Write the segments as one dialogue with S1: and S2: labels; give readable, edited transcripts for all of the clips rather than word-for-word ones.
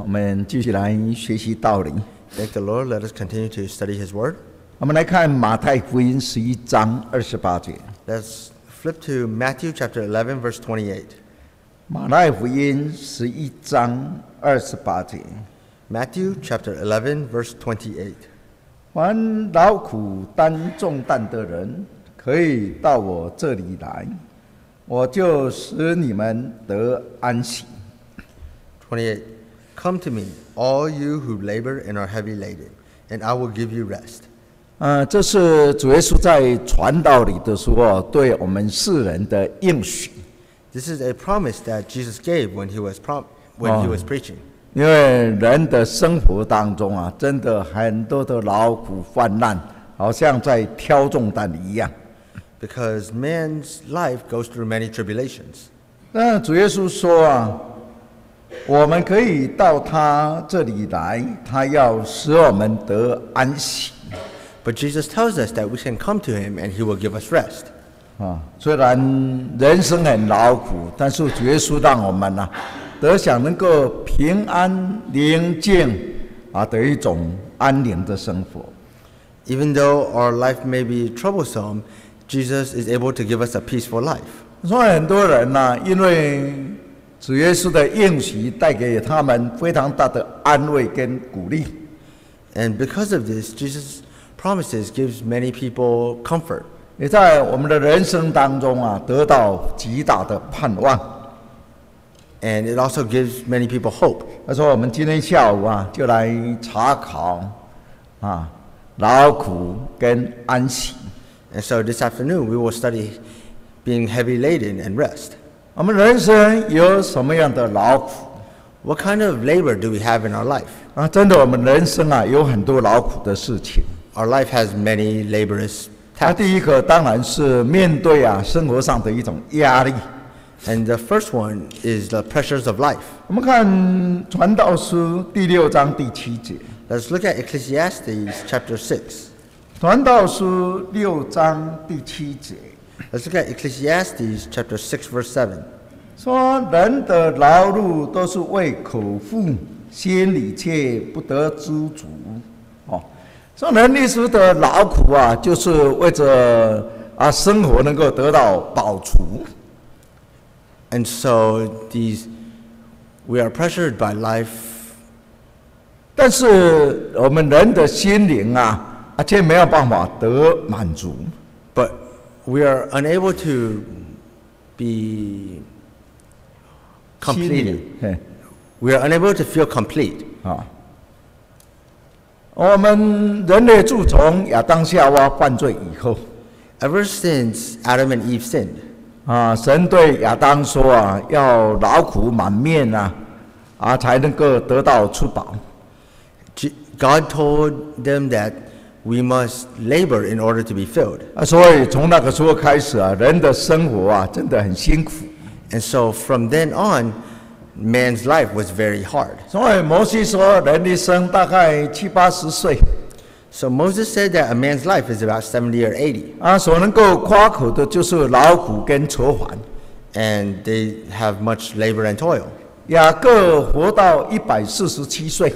S1: 我们继续来学习道理。
S2: Thank the Lord. Let us continue to study His Word.
S1: 我们来看马太福音11章28节。
S2: Let's flip to Matthew chapter 11, verse 28.
S1: 马太福音11章28节。
S2: Matthew chapter 11, verse 28.
S1: 凡劳苦担重担的人，可以到我这里来，我就使你们得安息。
S2: 28. Come to me, all you who labor and are heavy laden, and I will give you rest.
S1: 这是主耶稣在传道里的时候对我们世人的应许。
S2: This is a promise that Jesus gave when he was preaching.
S1: 因为人的生活当中啊，真的很多的劳苦患难，好像在挑重担一样。
S2: Because man's life goes through many tribulations.
S1: 那主耶稣说啊，我们可以到他这里来，他要使我们得安息。
S2: But Jesus tells us that we can come to him and he will give us rest.
S1: 虽然人生很劳苦，但是主耶稣让我们得享能够平安宁静的一种安宁的生活。
S2: Even though our life may be troublesome, Jesus is able to give us a peaceful life.
S1: 所以很多人因为主耶稣的应许带给他们非常大的安慰跟鼓励。
S2: And because of this, Jesus' promises gives many people comfort.
S1: 也在我们的人生当中得到极大的盼望。
S2: And it also gives many people hope.
S1: 他说我们今天下午就来查考劳苦跟安息。
S2: And so this afternoon we will study being heavy laden and rest.
S1: 我们人生有什么样的劳苦？
S2: What kind of labor do we have in our life?
S1: 真的，我们人生有很多劳苦的事情。
S2: Our life has many laborious tasks.
S1: 第一个当然是面对生活上的一种压力。
S2: And the first one is the pressures of life.
S1: 我们看传道书第6章第7节。
S2: Let's look at Ecclesiastes chapter 6.
S1: 传道书6章第7节。
S2: Let's look at Ecclesiastes chapter 6, verse 7.
S1: 说人的劳碌都是为口腹，心里却不得知足。说人一时的劳苦就是为着生活能够得到饱足。
S2: And so we are pressured by life.
S1: 但是我们人的心灵却没有办法得满足。
S2: But we are unable to be completed. We are unable to feel complete.
S1: 我们人类自从亚当夏娃犯罪以后，
S2: Ever since Adam and Eve sinned,
S1: 神对亚当说要劳苦满面才能够得到吃饱。
S2: God told them that we must labor in order to be filled.
S1: 所以从那个时候开始人的生活真的很辛苦。
S2: And so from then on, man's life was very hard.
S1: 所以摩西说，人一生大概70、80岁。
S2: So Moses said that a man's life is about 70 or 80.
S1: 所能够夸口的就是劳苦跟愁烦。
S2: And they have much labor and toil.
S1: 雅各活到147岁。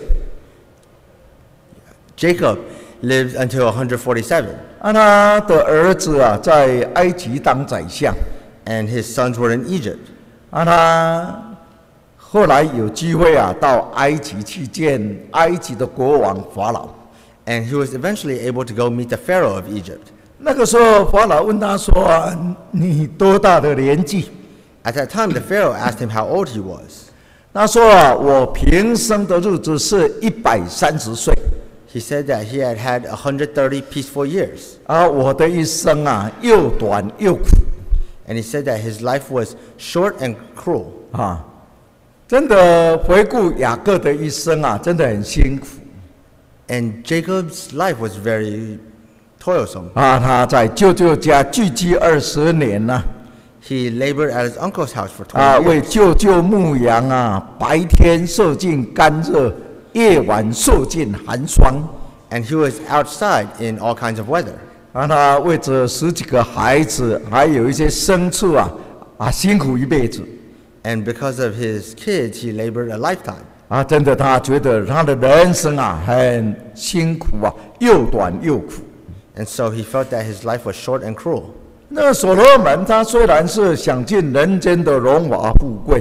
S2: Jacob lived until 147.
S1: 他的儿子在埃及当宰相。
S2: And his sons were in Egypt.
S1: 他后来有机会到埃及去见埃及的国王法老。
S2: And he was eventually able to go meet the Pharaoh of Egypt.
S1: 那个时候法老问他说你多大的年纪？
S2: At that time, the Pharaoh asked him how old he was.
S1: 他说我平生的日子是130岁。
S2: He said that he had had 130 peaceful years.
S1: 我的一生又短又苦。
S2: And he said that his life was short and cruel.
S1: 真的回顾雅各的一生真的很辛苦。
S2: And Jacob's life was very toilsome.
S1: 他在舅舅家聚居20年
S2: He labored at his uncle's house for 20 years.
S1: 为舅舅牧羊白天受尽干热，夜晚受尽寒霜。
S2: And he was outside in all kinds of weather.
S1: 他为着10几个孩子，还有一些牲畜辛苦一辈子。
S2: And because of his kids, he labored a lifetime.
S1: 啊，真的他觉得他的人生啊很辛苦啊，又短又苦。
S2: And so he felt that his life was short and cruel.
S1: 那所罗门他虽然是享尽人间的荣华富贵，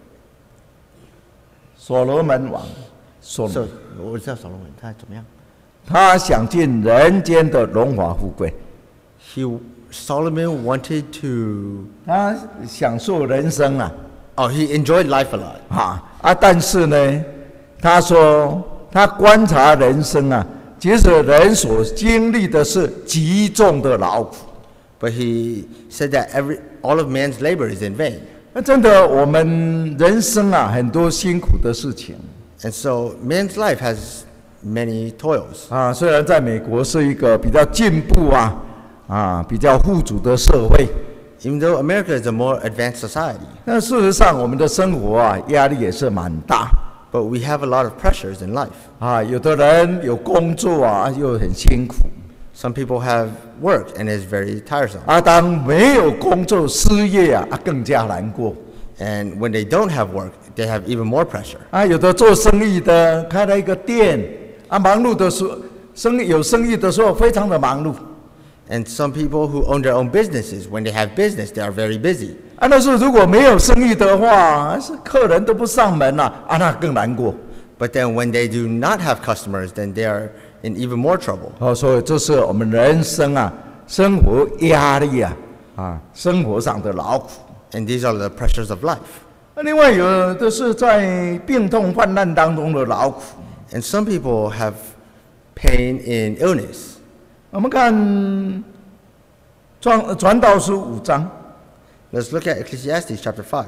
S1: 所罗门王，所罗
S2: So 我知道所罗门他怎么样？
S1: 他享尽人间的荣华富贵，
S2: Solomon wanted to.
S1: 他享受人生啊，
S2: Oh, he enjoyed life a lot.
S1: 但是呢，他说他观察人生啊，其实人所经历的是极重的劳苦。
S2: But he said that all of man's labor is in vain.
S1: 那真的，我们人生啊，很多辛苦的事情
S2: And so man's life has many toils.
S1: 啊。虽然在美国是一个比较进步比较富足的社会，
S2: Even though America is a more advanced society,
S1: 但事实上我们的生活啊，压力也是蛮大
S2: but we have a lot of pressures in life.
S1: 啊。有的人有工作啊，又很辛苦
S2: Some people have work and it's very tiresome.
S1: 啊。当没有工作、失业啊，更加难过
S2: And when they don't have work, they have even more pressure.
S1: 啊。有的做生意的开了一个店啊，忙碌的时候，有生意的时候非常的忙碌。
S2: And some people who own their own businesses, when they have business, they are very busy.
S1: 啊，但是如果没有生意的话，是客人都不上门那更难过。
S2: But then when they do not have customers, then they are in even more trouble.
S1: 所以这是我们人生生活压力生活上的劳苦。
S2: And these are the pressures of life.
S1: 另外有的是在病痛患难当中的劳苦。
S2: And some people have pain in illness.
S1: 我们看传道书5章
S2: Let's look at Ecclesiastes chapter 5,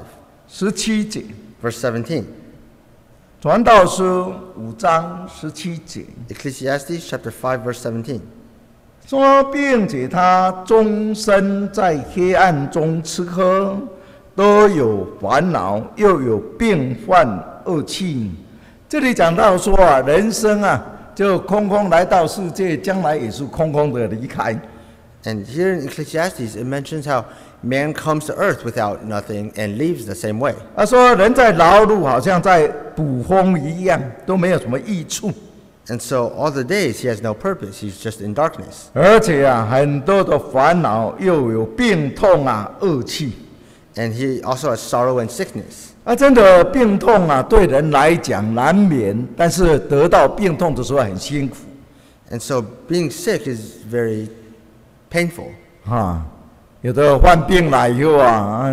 S1: 17节，
S2: verse 17.
S1: 传道书5章17节
S2: Ecclesiastes chapter 5, verse 17.
S1: 说，并且他终身在黑暗中吃喝，都有烦恼，又有病患恶气。这里讲到说人生就空空来到世界，将来也是空空的离开。
S2: And here in Ecclesiastes, it mentions how man comes to earth without nothing and leaves the same way.
S1: 说人在劳碌，好像在捕风一样，都没有什么益处。
S2: And so all the days he has no purpose, he's just in darkness.
S1: 而且很多的烦恼，又有病痛恶气。
S2: And he also has sorrow and sickness.
S1: 真的病痛对人来讲难免，但是得到病痛的时候很辛苦。
S2: And so being sick is very painful.
S1: 有的患病了以后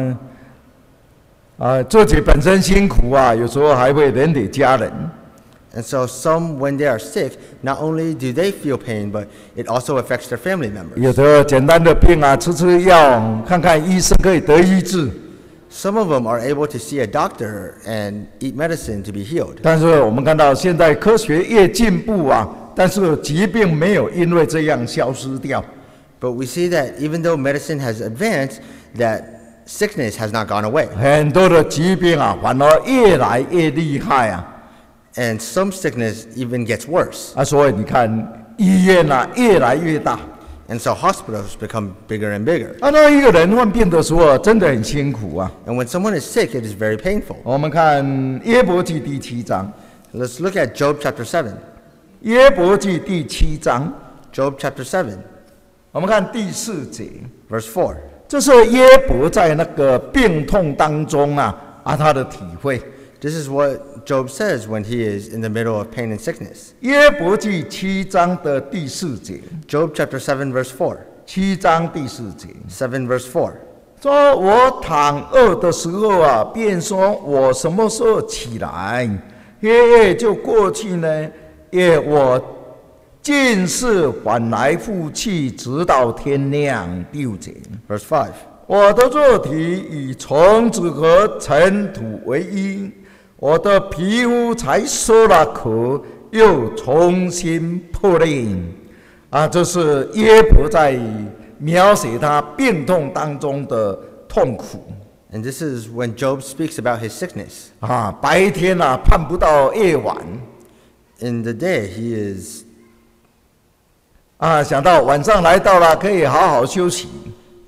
S1: 自己本身辛苦有时候还会连累家人。
S2: And so some, when they are sick, not only do they feel pain, but it also affects their family members.
S1: 有的简单的病吃药，看看医生可以得医治。
S2: Some of them are able to see a doctor and eat medicine to be healed.
S1: 但是我们看到现在科学越进步但是疾病没有因为这样消失掉。
S2: But we see that even though medicine has advanced, that sickness has not gone away.
S1: 很多的疾病反而越来越厉害
S2: And some sickness even gets worse.
S1: 所以你看医院越来越大。
S2: And so hospitals become bigger and bigger.
S1: 那一个人患病的时候真的很辛苦
S2: And when someone is sick, it is very painful.
S1: 我们看约伯记第7章，
S2: Let's look at Job chapter 7.
S1: 约伯记第7章，
S2: Job chapter 7,
S1: 我们看第4节，
S2: verse 4.
S1: 这是约伯在那个病痛当中他的体会。
S2: This is what Job says when he is in the middle of pain and sickness.
S1: 约伯记7章的第4节，
S2: Job chapter 7, verse 4.
S1: 7章第4节，
S2: 7, verse 4.
S1: 说我躺卧的时候便说我什么时候起来，黑夜就过去呢？我尽是翻来覆去，直到天亮。第5节，
S2: Verse 5.
S1: 我的肉体以虫子和尘土为衣，我的皮肤才收了壳，又重新破裂。这是约伯在描写他病痛当中的痛苦。
S2: And this is when Job speaks about his sickness.
S1: 白天盼不到夜晚，
S2: In the day, he is,
S1: 想到晚上来到了，可以好好休息。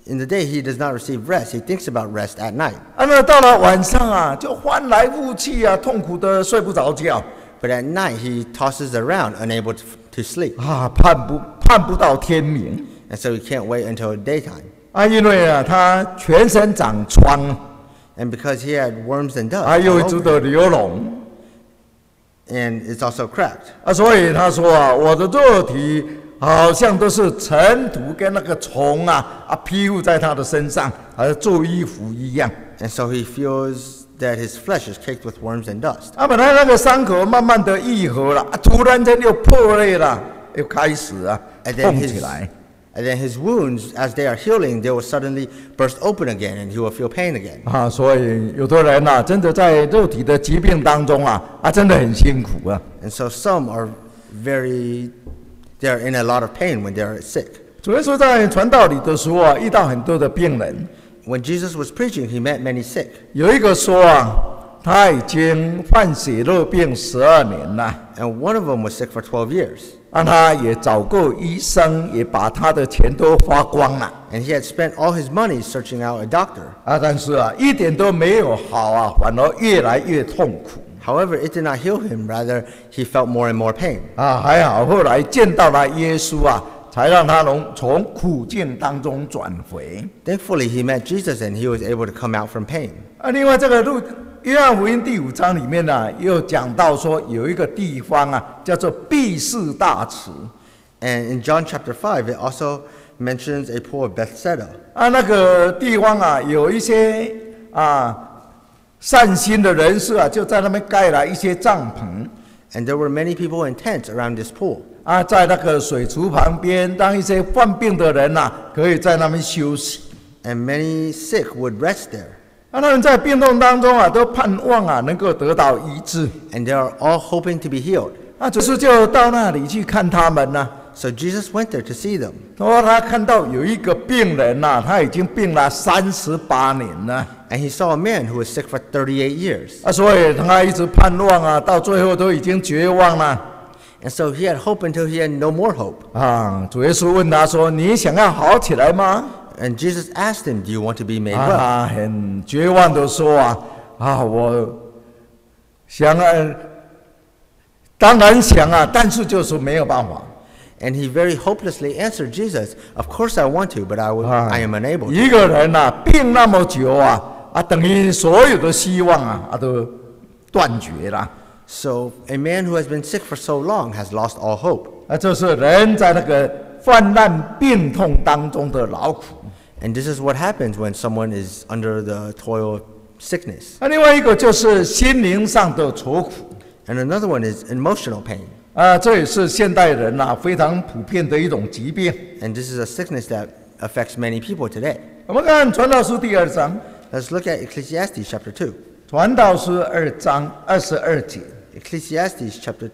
S2: In the day, he does not receive rest. He thinks about rest at night.
S1: 那到了晚上啊，就翻来覆去啊，痛苦的睡不着觉
S2: But at night, he tosses around, unable to sleep.
S1: 啊，盼不到天明
S2: And so he can't wait until daytime.
S1: 啊，因为啊，他全身长疮
S2: And because he had worms and dust
S1: 啊，
S2: all
S1: 又一直
S2: over
S1: 的
S2: him,
S1: 流脓
S2: and it's also cracked.
S1: 啊，所以他说啊，我的肉体好像都是尘土跟那个虫啊披附在他的身上，好像做衣服一样。
S2: And so he feels that his flesh is caked with worms and dust.
S1: 啊，本来那个伤口慢慢的愈合了，啊，突然间又破裂了，又开始啊
S2: And then
S1: 痛起来。
S2: his wounds, as they are healing, they will suddenly burst open again, and he will feel pain again.
S1: 啊，所以有的人呐、真的在肉体的疾病当中啊，真的很辛苦啊。
S2: And so some are they're in a lot of pain when they're sick.
S1: 主耶稣在传道里的时候啊，遇到很多的病人，
S2: When Jesus was preaching, he met many sick.
S1: 有一个说啊，他已经患血肉病12年了。
S2: And one of them was sick for 12 years.
S1: 他也找过医生，也把他的钱都花光了
S2: And he had spent all his money searching out a doctor.
S1: 但是啊，一点都没有好啊，反而越来越痛苦
S2: However, it did not heal him. Rather, he felt more and more pain.
S1: 还好后来见到了耶稣啊，才让他从苦境当中转回
S2: Thankfully, he met Jesus and he was able to come out from pain.
S1: 另外这个约翰福音第5章里面呢、又讲到说有一个地方啊，叫做毕士大池
S2: And in John chapter 5, it also mentions a pool of Bethsaida.
S1: 那个地方啊，有一些善心的人士啊，就在那边盖了一些帐篷
S2: And there were many people in tents around this pool.
S1: 在那个水池旁边，当一些患病的人可以在那边休息
S2: And many sick would rest there.
S1: 他们在病痛当中都盼望能够得到医治
S2: And they are all hoping to be healed.
S1: 主耶稣就到那里去看他们
S2: So Jesus went there to see them.
S1: 说他看到有一个病人他已经病了38年了
S2: And he saw a man who was sick for 38 years.
S1: 所以他一直盼望到最后都已经绝望了
S2: And so he had hope until he had no more hope.
S1: 主耶稣问他说：“你想要好起来吗？”
S2: And Jesus asked him, "Do you want to be made well?"
S1: 很绝望的说我想当然想但是就是没有办法。
S2: And he very hopelessly answered Jesus, "Of course I want to, but I am unable to."
S1: 一个人病那么久等于所有的希望都断绝了。
S2: So a man who has been sick for so long has lost all hope.
S1: 这是人在那个患难病痛当中的劳苦。
S2: And this is what happens when someone is under the toil of sickness.
S1: 另外一个就是心灵上的愁苦。
S2: And another one is emotional pain.
S1: 这也是现代人非常普遍的一种疾病。
S2: And this is a sickness that affects many people today.
S1: 我们看传道书第2章，
S2: Let's look at Ecclesiastes chapter 2.
S1: 传道书2章22节。
S2: Ecclesiastes chapter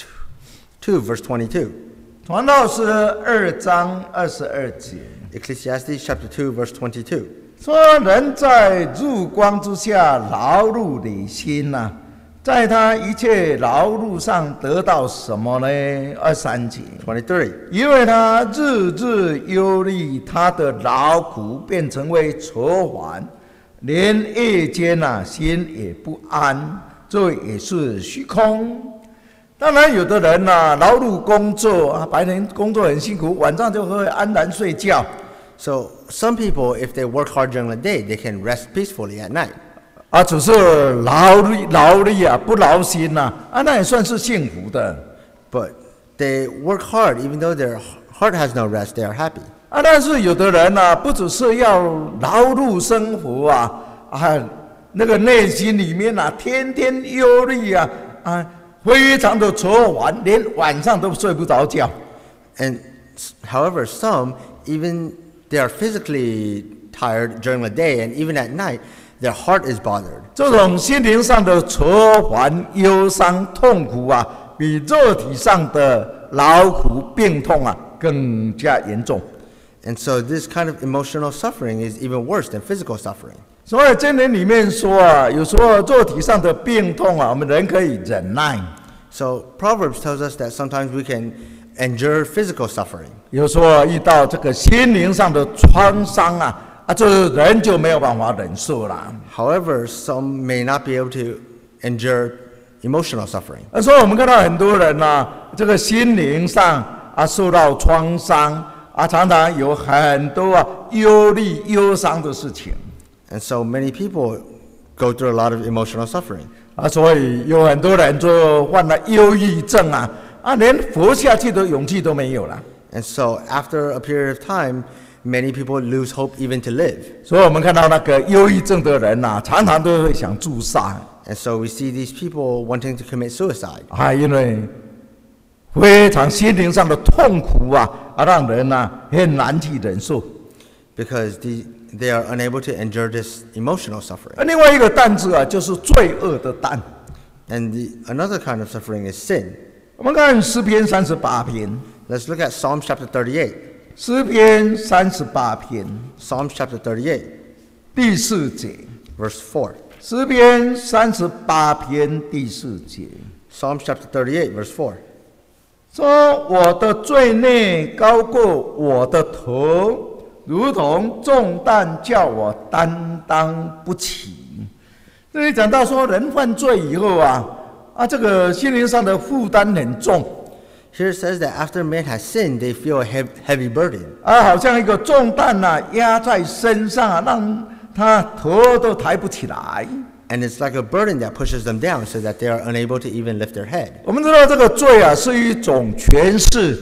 S2: 2 verse 22.
S1: 传道书2章22节
S2: Ecclesiastes chapter 2 verse 22.
S1: 说：“人在日光之下劳碌累心在他一切劳碌上得到什么呢？23节，
S2: 23.
S1: 因为他日日忧虑，他的劳苦便成为愁烦，连夜间心也不安，这也是虚空。当然，有的人劳碌工作白天工作很辛苦，晚上就会安然睡觉。
S2: So some people, if they work hard during the day, they can rest peacefully at night.
S1: 只是劳力不劳心那也算是幸福的。
S2: But they work hard, even though their heart has no rest, they are happy.
S1: 但是有的人不只是要劳碌生活那个内心里面天天忧虑非常的愁烦，连晚上都睡不着觉。
S2: And however, some, even they are physically tired during the day, and even at night, their heart is bothered.
S1: 这种心灵上的愁烦、忧伤、痛苦比肉体上的劳苦、病痛更加严重。
S2: And so this kind of emotional suffering is even worse than physical suffering.
S1: 所以箴言里面说有时候肉体上的病痛我们人可以忍耐。
S2: So Proverbs tells us that sometimes we can endure physical suffering.
S1: 有时候遇到这个心灵上的创伤这人就没有办法忍受了。
S2: However, some may not be able to endure emotional suffering.
S1: 所以我们看到很多人这个心灵上受到创伤常常有很多忧虑、忧伤的事情。
S2: And so many people go through a lot of emotional suffering.
S1: 所以有很多人就患了忧郁症连活下去的勇气都没有了。
S2: And so after a period of time, many people lose hope even to live.
S1: 所以我们看到那个忧郁症的人常常都会想自杀。
S2: And so we see these people wanting to commit suicide.
S1: 因为非常心灵上的痛苦让人很难去忍受。
S2: Because they are unable to endure this emotional suffering.
S1: 另外一个担子就是罪恶的担。
S2: And another kind of suffering is sin.
S1: 我们看诗篇38篇。
S2: Let's look at Psalms chapter 38.
S1: 诗篇38篇
S2: Psalms chapter 38,
S1: 第4节。
S2: verse 4.
S1: 诗篇38篇第4节。
S2: Psalms chapter 38, verse 4.
S1: 说我的罪孽高过我的头，如同重担叫我担当不起。这里讲到说，人犯罪以后这个心灵上的负担很重。
S2: Here it says that after man has sinned, they feel a heavy burden.
S1: 好像一个重担压在身上让他头都抬不起来。
S2: And it's like a burden that pushes them down so that they are unable to even lift their head.
S1: 我们知道这个罪是一种权势，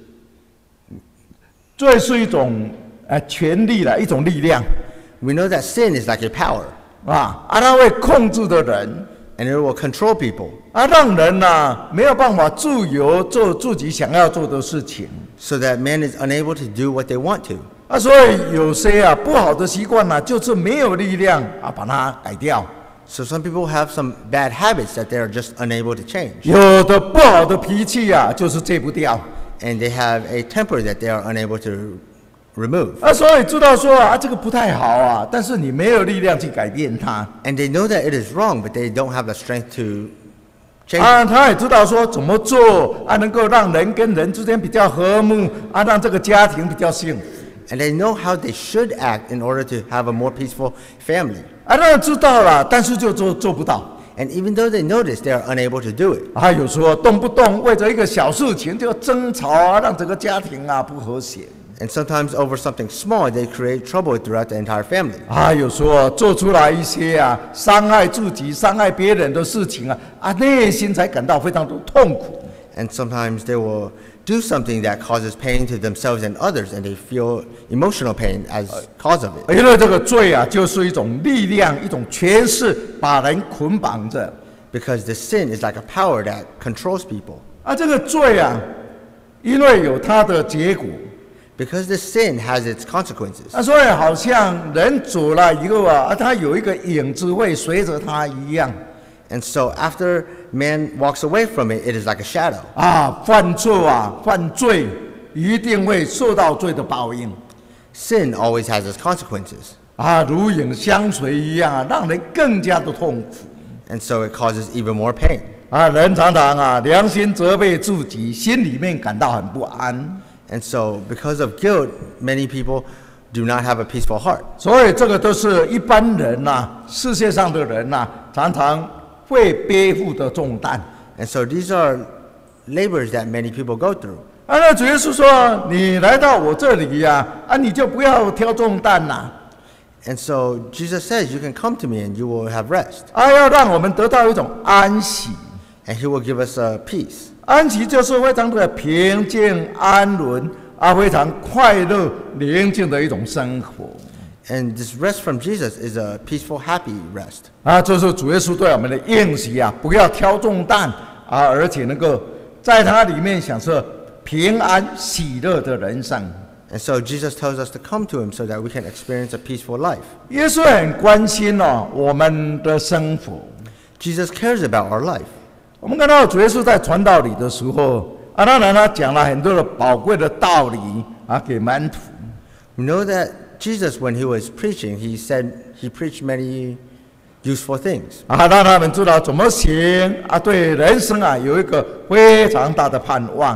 S1: 罪是一种权力一种力量。
S2: We know that sin is like a power.
S1: 它会控制的人。
S2: And it will control people.
S1: 让人没有办法自由做自己想要做的事情。
S2: So that man is unable to do what they want to.
S1: 所以有些不好的习惯就是没有力量把它改掉。
S2: So some people have some bad habits that they are just unable to change.
S1: 有的不好的脾气就是戒不掉。
S2: And they have a temper that they are unable to remove.
S1: 所以知道说这个不太好但是你没有力量去改变它。
S2: And they know that it is wrong, but they don't have the strength to change.
S1: 他也知道说怎么做能够让人跟人之间比较和睦让这个家庭比较幸福。
S2: And they know how they should act in order to have a more peaceful family.
S1: 当然知道了，但是就做不到。
S2: And even though they know this, they are unable to do it.
S1: 有时候动不动为着一个小事情就争吵让整个家庭不和谐。
S2: And sometimes over something small, they create trouble throughout the entire family.
S1: 有时候做出来一些伤害自己、伤害别人的事情内心才感到非常的痛苦。
S2: And sometimes they will do something that causes pain to themselves and others, and they feel emotional pain as cause of it.
S1: 因为这个罪就是一种力量、一种权势，把人捆绑着。
S2: Because the sin is like a power that controls people.
S1: 这个罪因为有它的结果。
S2: Because the sin has its consequences.
S1: 所以好像人走了以后他有一个影子会随着他一样。
S2: And so after man walks away from it, it is like a shadow.
S1: 犯罪一定会受到罪的报应。
S2: Sin always has its consequences.
S1: 如影相随一样让人更加的痛苦。
S2: And so it causes even more pain.
S1: 人常常良心责备自己，心里面感到很不安。
S2: And so because of guilt, many people do not have a peaceful heart.
S1: 所以这个都是一般人世界上的人常常会背负的重担。
S2: And so these are labors that many people go through.
S1: 那主耶稣说：“你来到我这里你就不要挑重担啦。”
S2: And so Jesus says, "You can come to me and you will have rest."
S1: 要让我们得到一种安息。
S2: And He will give us a peace.
S1: 安息就是非常的平静安稳非常快乐宁静的一种生活。
S2: And this rest from Jesus is a peaceful, happy rest.
S1: 这是主耶稣对我们的应许不要挑重担而且能够在它里面享受平安喜乐的人生。
S2: And so Jesus tells us to come to Him so that we can experience a peaceful life.
S1: 耶稣很关心我们的生活。
S2: Jesus cares about our life.
S1: 我们看到主耶稣在传道理的时候当然他讲了很多的宝贵的道理给门徒。
S2: We know that Jesus, when He was preaching, He said He preached many useful things.
S1: 让他们知道怎么行对人生有一个非常大的盼望。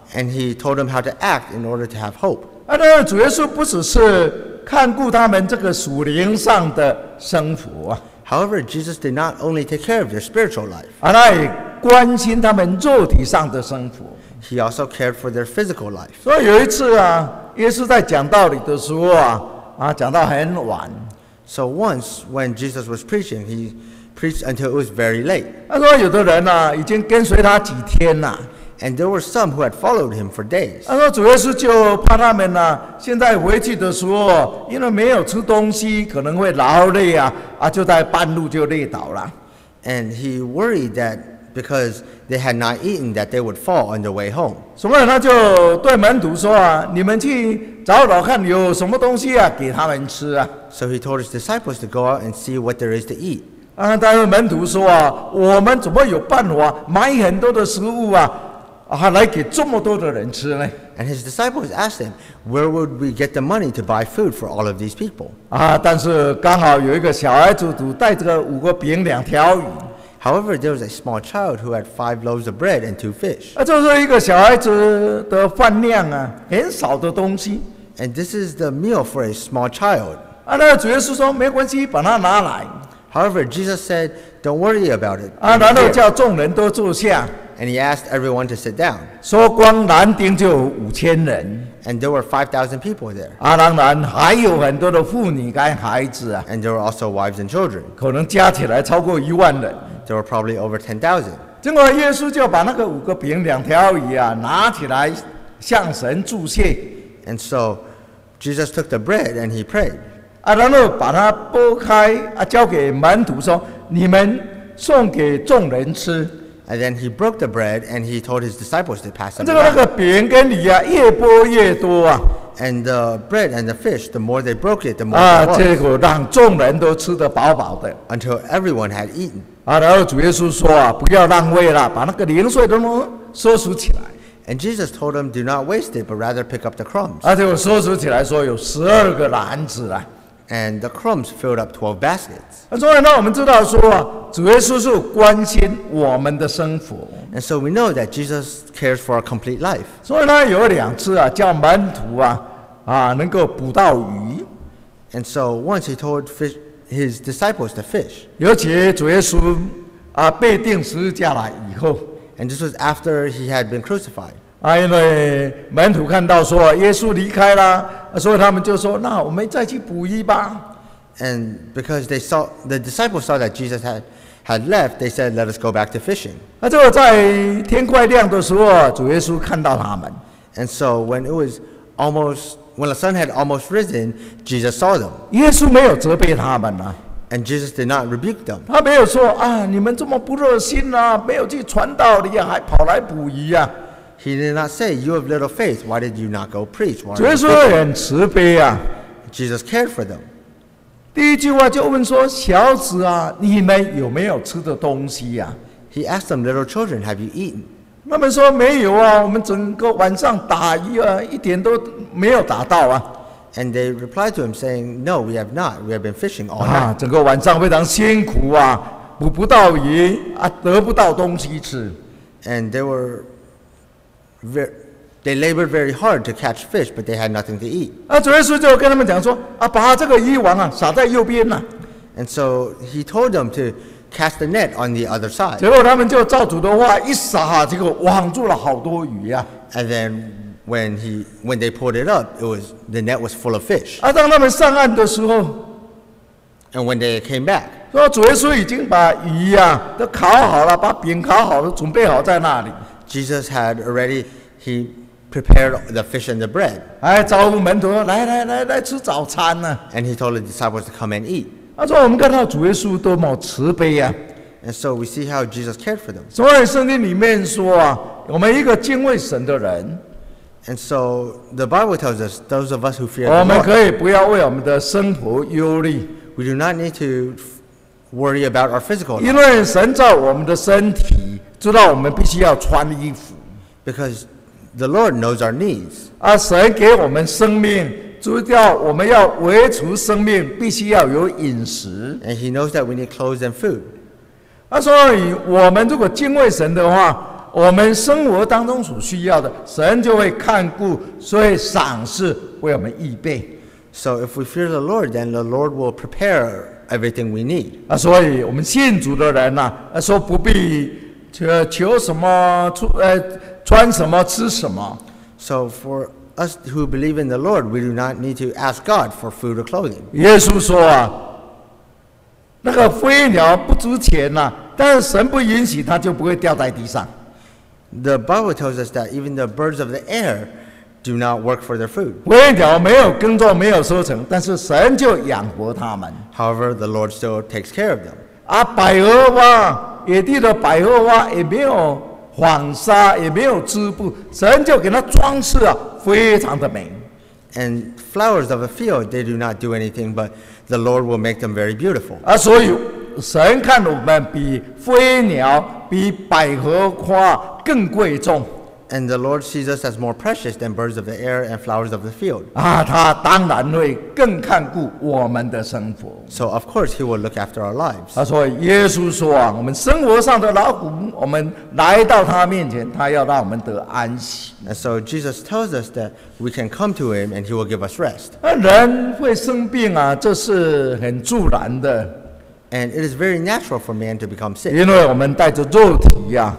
S2: And he told them how to act in order to have hope.
S1: 当然主耶稣不只是看顾他们这个属灵上的生活啊，
S2: However, Jesus did not only take care of their spiritual life,
S1: 他也关心他们肉体上的生活。
S2: he also cared for their physical life.
S1: 所以有一次啊，耶稣在讲道理的时候讲到很晚。
S2: So once, when Jesus was preaching, he preached until it was very late.
S1: 他说有的人已经跟随他几天了。
S2: And there were some who had followed him for days.
S1: 他说主耶稣就怕他们现在回去的时候，因为没有吃东西，可能会劳累就在半路就累倒了。
S2: And he worried that because they had not eaten, that they would fall on their way home.
S1: 所以他就对门徒说你们去找找看有什么东西给他们吃啊。
S2: So he told his disciples to go out and see what there is to eat.
S1: 但是门徒说我们怎么有办法买很多的食物来给这么多的人吃呢？
S2: And his disciples asked him, where would we get the money to buy food for all of these people?
S1: 但是刚好有一个小孩子带着5个饼2条鱼。
S2: However, there was a small child who had 5 loaves of bread and 2 fish.
S1: 这是一个小孩子的饭量很少的东西。
S2: And this is the meal for a small child.
S1: 那主耶稣说没关系，把它拿来。
S2: However, Jesus said, don't worry about it.
S1: 然后叫众人都坐下。
S2: And he asked everyone to sit down.
S1: 说光男丁就有5000人。
S2: And there were 5,000 people there.
S1: 当然还有很多的妇女跟孩子
S2: And there were also wives and children.
S1: 可能加起来超过1万人。
S2: There were probably over 10,000.
S1: 结果耶稣就把那个5个饼2条鱼拿起来向神祝谢。
S2: And so Jesus took the bread and he prayed.
S1: 然后把它剥开交给门徒说：“你们送给众人吃。”
S2: And then he broke the bread and he told his disciples to pass it
S1: 这个那
S2: around.
S1: 个饼跟鱼越剥越多
S2: And the bread and the fish, the more they broke it, the more there
S1: 结
S2: was,
S1: 果让众人都吃得饱饱的
S2: until everyone had eaten.
S1: 然后主耶稣说不要浪费了，把那个零碎的收拾起来。
S2: And Jesus told them, do not waste it, but rather pick up the crumbs.
S1: 结果收拾起来说有12个篮子了。
S2: And the crumbs filled up 12 baskets.
S1: 所以呢，我们知道说主耶稣是关心我们的生活。
S2: And so we know that Jesus cares for our complete life.
S1: 所以呢，有2次叫门徒能够捕到鱼。
S2: And so once he told his disciples to fish.
S1: 尤其主耶稣被钉十字架了以后。
S2: And this was after he had been crucified.
S1: 因为门徒看到说耶稣离开了，所以他们就说：“那我们再去捕鱼吧。”
S2: And because the disciples saw that Jesus had left, they said, let us go back to fishing.
S1: 结果在天快亮的时候，主耶稣看到他们。
S2: And so when the sun had almost risen, Jesus saw them.
S1: 耶稣没有责备他们
S2: And Jesus did not rebuke them.
S1: 他没有说你们这么不热心没有去传道理还跑来捕鱼
S2: He did not say, you have little faith, why did you not go preach? Why
S1: 主耶
S2: are you
S1: 稣
S2: fishing?"
S1: 很慈悲
S2: Jesus cared for them.
S1: 第一句话就问说：“小子你们有没有吃的东西
S2: He asked them, little children, have you eaten?
S1: 他们说：“没有我们整个晚上打鱼一点都没有打到
S2: And they replied to him, saying, no, we have not. We have been fishing all night.
S1: 整个晚上非常辛苦捕不到鱼得不到东西吃。
S2: And they labored very hard to catch fish, but they had nothing to eat.
S1: 主耶稣就跟他们讲说：“把这个渔网撒在右边
S2: And so he told them to cast the net on the other side.
S1: 结果他们就照主的话一撒结果网住了好多鱼
S2: And then when they pulled it up, the net was full of fish.
S1: 当他们上岸的时候，
S2: And when they came back,
S1: 说主耶稣已经把鱼都烤好了，把饼烤好了，准备好在那里。
S2: Jesus had he prepared the fish and the bread.
S1: 招呼门徒说：“来吃早餐
S2: And he told the disciples to come and eat.
S1: 他说：“我们看到主耶稣多么慈悲
S2: And so we see how Jesus cared for them.
S1: 所以圣经里面说我们一个敬畏神的人，
S2: And so the Bible tells us, those of us who fear
S1: 我
S2: the
S1: 们
S2: Lord,
S1: 可以不要为我们的生活忧虑，
S2: we do not need to worry about our physical
S1: 因
S2: life,
S1: 为神造我们的身体，知道我们必须要穿衣服。
S2: because the Lord knows our needs.
S1: 神给我们生命，知道我们要维持生命，必须要有饮食。
S2: And he knows that we need clothes and food.
S1: 所以我们如果敬畏神的话， 我们生活当中所需要的，神就会看顾，所以赏赐为我们预备。
S2: So if we fear the Lord, then the Lord will prepare everything we need.
S1: 所以我们信主的人呢，说不必求什么穿什么吃什么。
S2: So for us who believe in the Lord, we do not need to ask God for food or clothing.
S1: 耶稣说啊，那个飞鸟不值钱呐，但是神不允许，它就不会掉在地上。
S2: The Bible tells us that even the birds of the air do not work for their food.
S1: 飞鸟没有耕种，没有收成，但是神就养活它们。
S2: However, the Lord still takes care of them.
S1: 百合花，野地的百合花也没有纺纱，也没有织布，神就给它装饰啊，非常的美。
S2: And flowers of a field, they do not do anything, but the Lord will make them very beautiful.
S1: 所以神看我们比飞鸟、比百合花更贵重。
S2: And the Lord sees us as more precious than birds of the air and flowers of the field.
S1: 他当然会更看顾我们的生活。
S2: So of course He will look after our lives.
S1: 所以耶稣说啊，我们生活上的劳苦，我们来到他面前，他要让我们得安息。
S2: And so Jesus tells us that we can come to Him and He will give us rest.
S1: 人会生病啊，这是很自然的。
S2: And it is very natural for man to become sick.
S1: 因为我们带着肉体呀。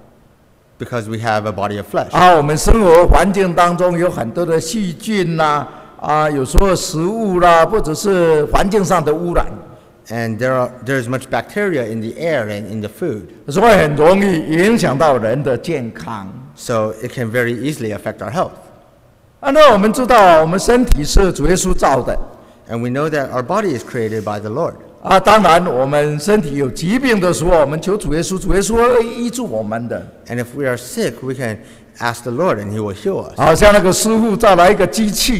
S2: Because we have a body of flesh.
S1: 我们生活环境当中有很多的细菌呐，有时候食物啦，或者是环境上的污染。
S2: And there's much bacteria in the air and in the food.
S1: 所以很容易影响到人的健康。
S2: So it can very easily affect our health.
S1: 那我们知道，我们身体是主耶稣造的。
S2: And we know that our body is created by the Lord.
S1: 当然，我们身体有疾病的时候，我们求主耶稣，主耶稣会医治我们的。
S2: And if we are sick, we can ask the Lord, and He will heal us.
S1: 好像那个师傅造来一个机器，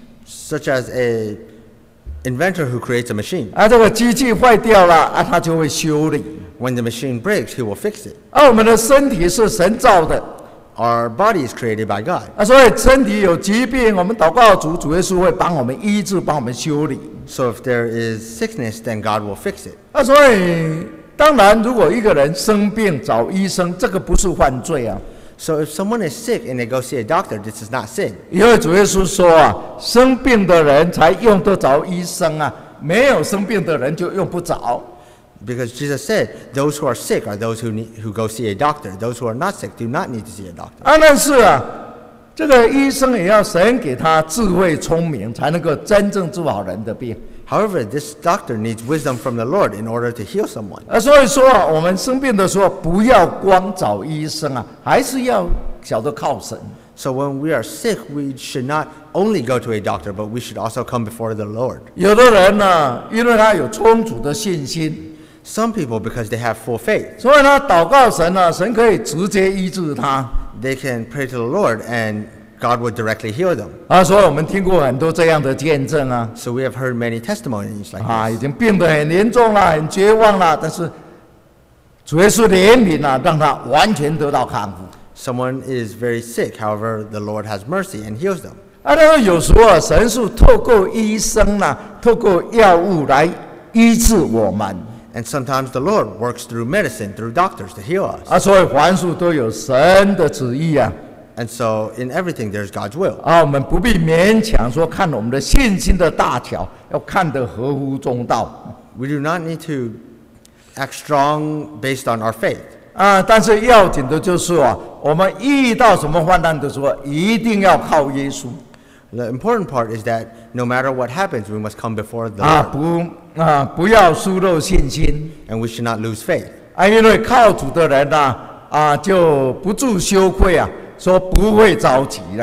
S2: Such as a inventor who creates a machine.
S1: 这个机器坏掉了，他就会修理。
S2: When the machine breaks, He will fix it.
S1: 我们的身体是神造的。
S2: Our body is created by God.
S1: 所以身体有疾病，我们祷告主耶稣会帮我们医治，帮我们修理。
S2: So if there is sickness, then God will fix it.
S1: 所以当然，如果一个人生病找医生，这个不是犯罪啊。
S2: So if someone is sick and they go see a doctor, this is not sin.
S1: 因为主耶稣说啊，生病的人才用得着医生啊，没有生病的人就用不着。
S2: Because Jesus said, those who are sick are those who go see a doctor. Those who are not sick do not need to see a doctor.
S1: 但是啊，这个医生也要神给他智慧聪明，才能够真正治好人的病。
S2: However, this doctor needs wisdom from the Lord in order to heal someone.
S1: 所以说啊，我们生病的时候不要光找医生啊，还是要晓得靠神。
S2: So when we are sick, we should not only go to a doctor, but we should also come before the Lord.
S1: 有的人呢，因为他有充足的信心。
S2: Some people, because they have full faith,
S1: 所以呢，祷告神呢，神可以直接医治他。
S2: they can pray to the Lord and God would directly heal them.
S1: 所以我们听过很多这样的见证啊。
S2: So we have heard many testimonies like
S1: 已
S2: this.
S1: 经病得很严重了，很绝望了，但是主耶稣怜悯啊，让他完全得到康复。
S2: Someone is very sick, however, the Lord has mercy and heals them.
S1: 但是有时候啊，神是透过医生啊，透过药物来医治我们。
S2: And sometimes the Lord works through medicine, through doctors to heal us.
S1: 所以凡事都有神的旨意啊。
S2: And so in everything there's God's will.
S1: 我们不必勉强说看我们的信心的大小，要看得合乎中道。
S2: We do not need to act strong based on our faith.
S1: 但是要紧的就是我们遇到什么患难的时候，一定要靠耶稣。
S2: The important part is that no matter what happens, we must come before the Lord.
S1: 不要疏漏信心。
S2: And we should not lose faith.
S1: 因为靠主的人就不住羞愧啊，说不会着急了。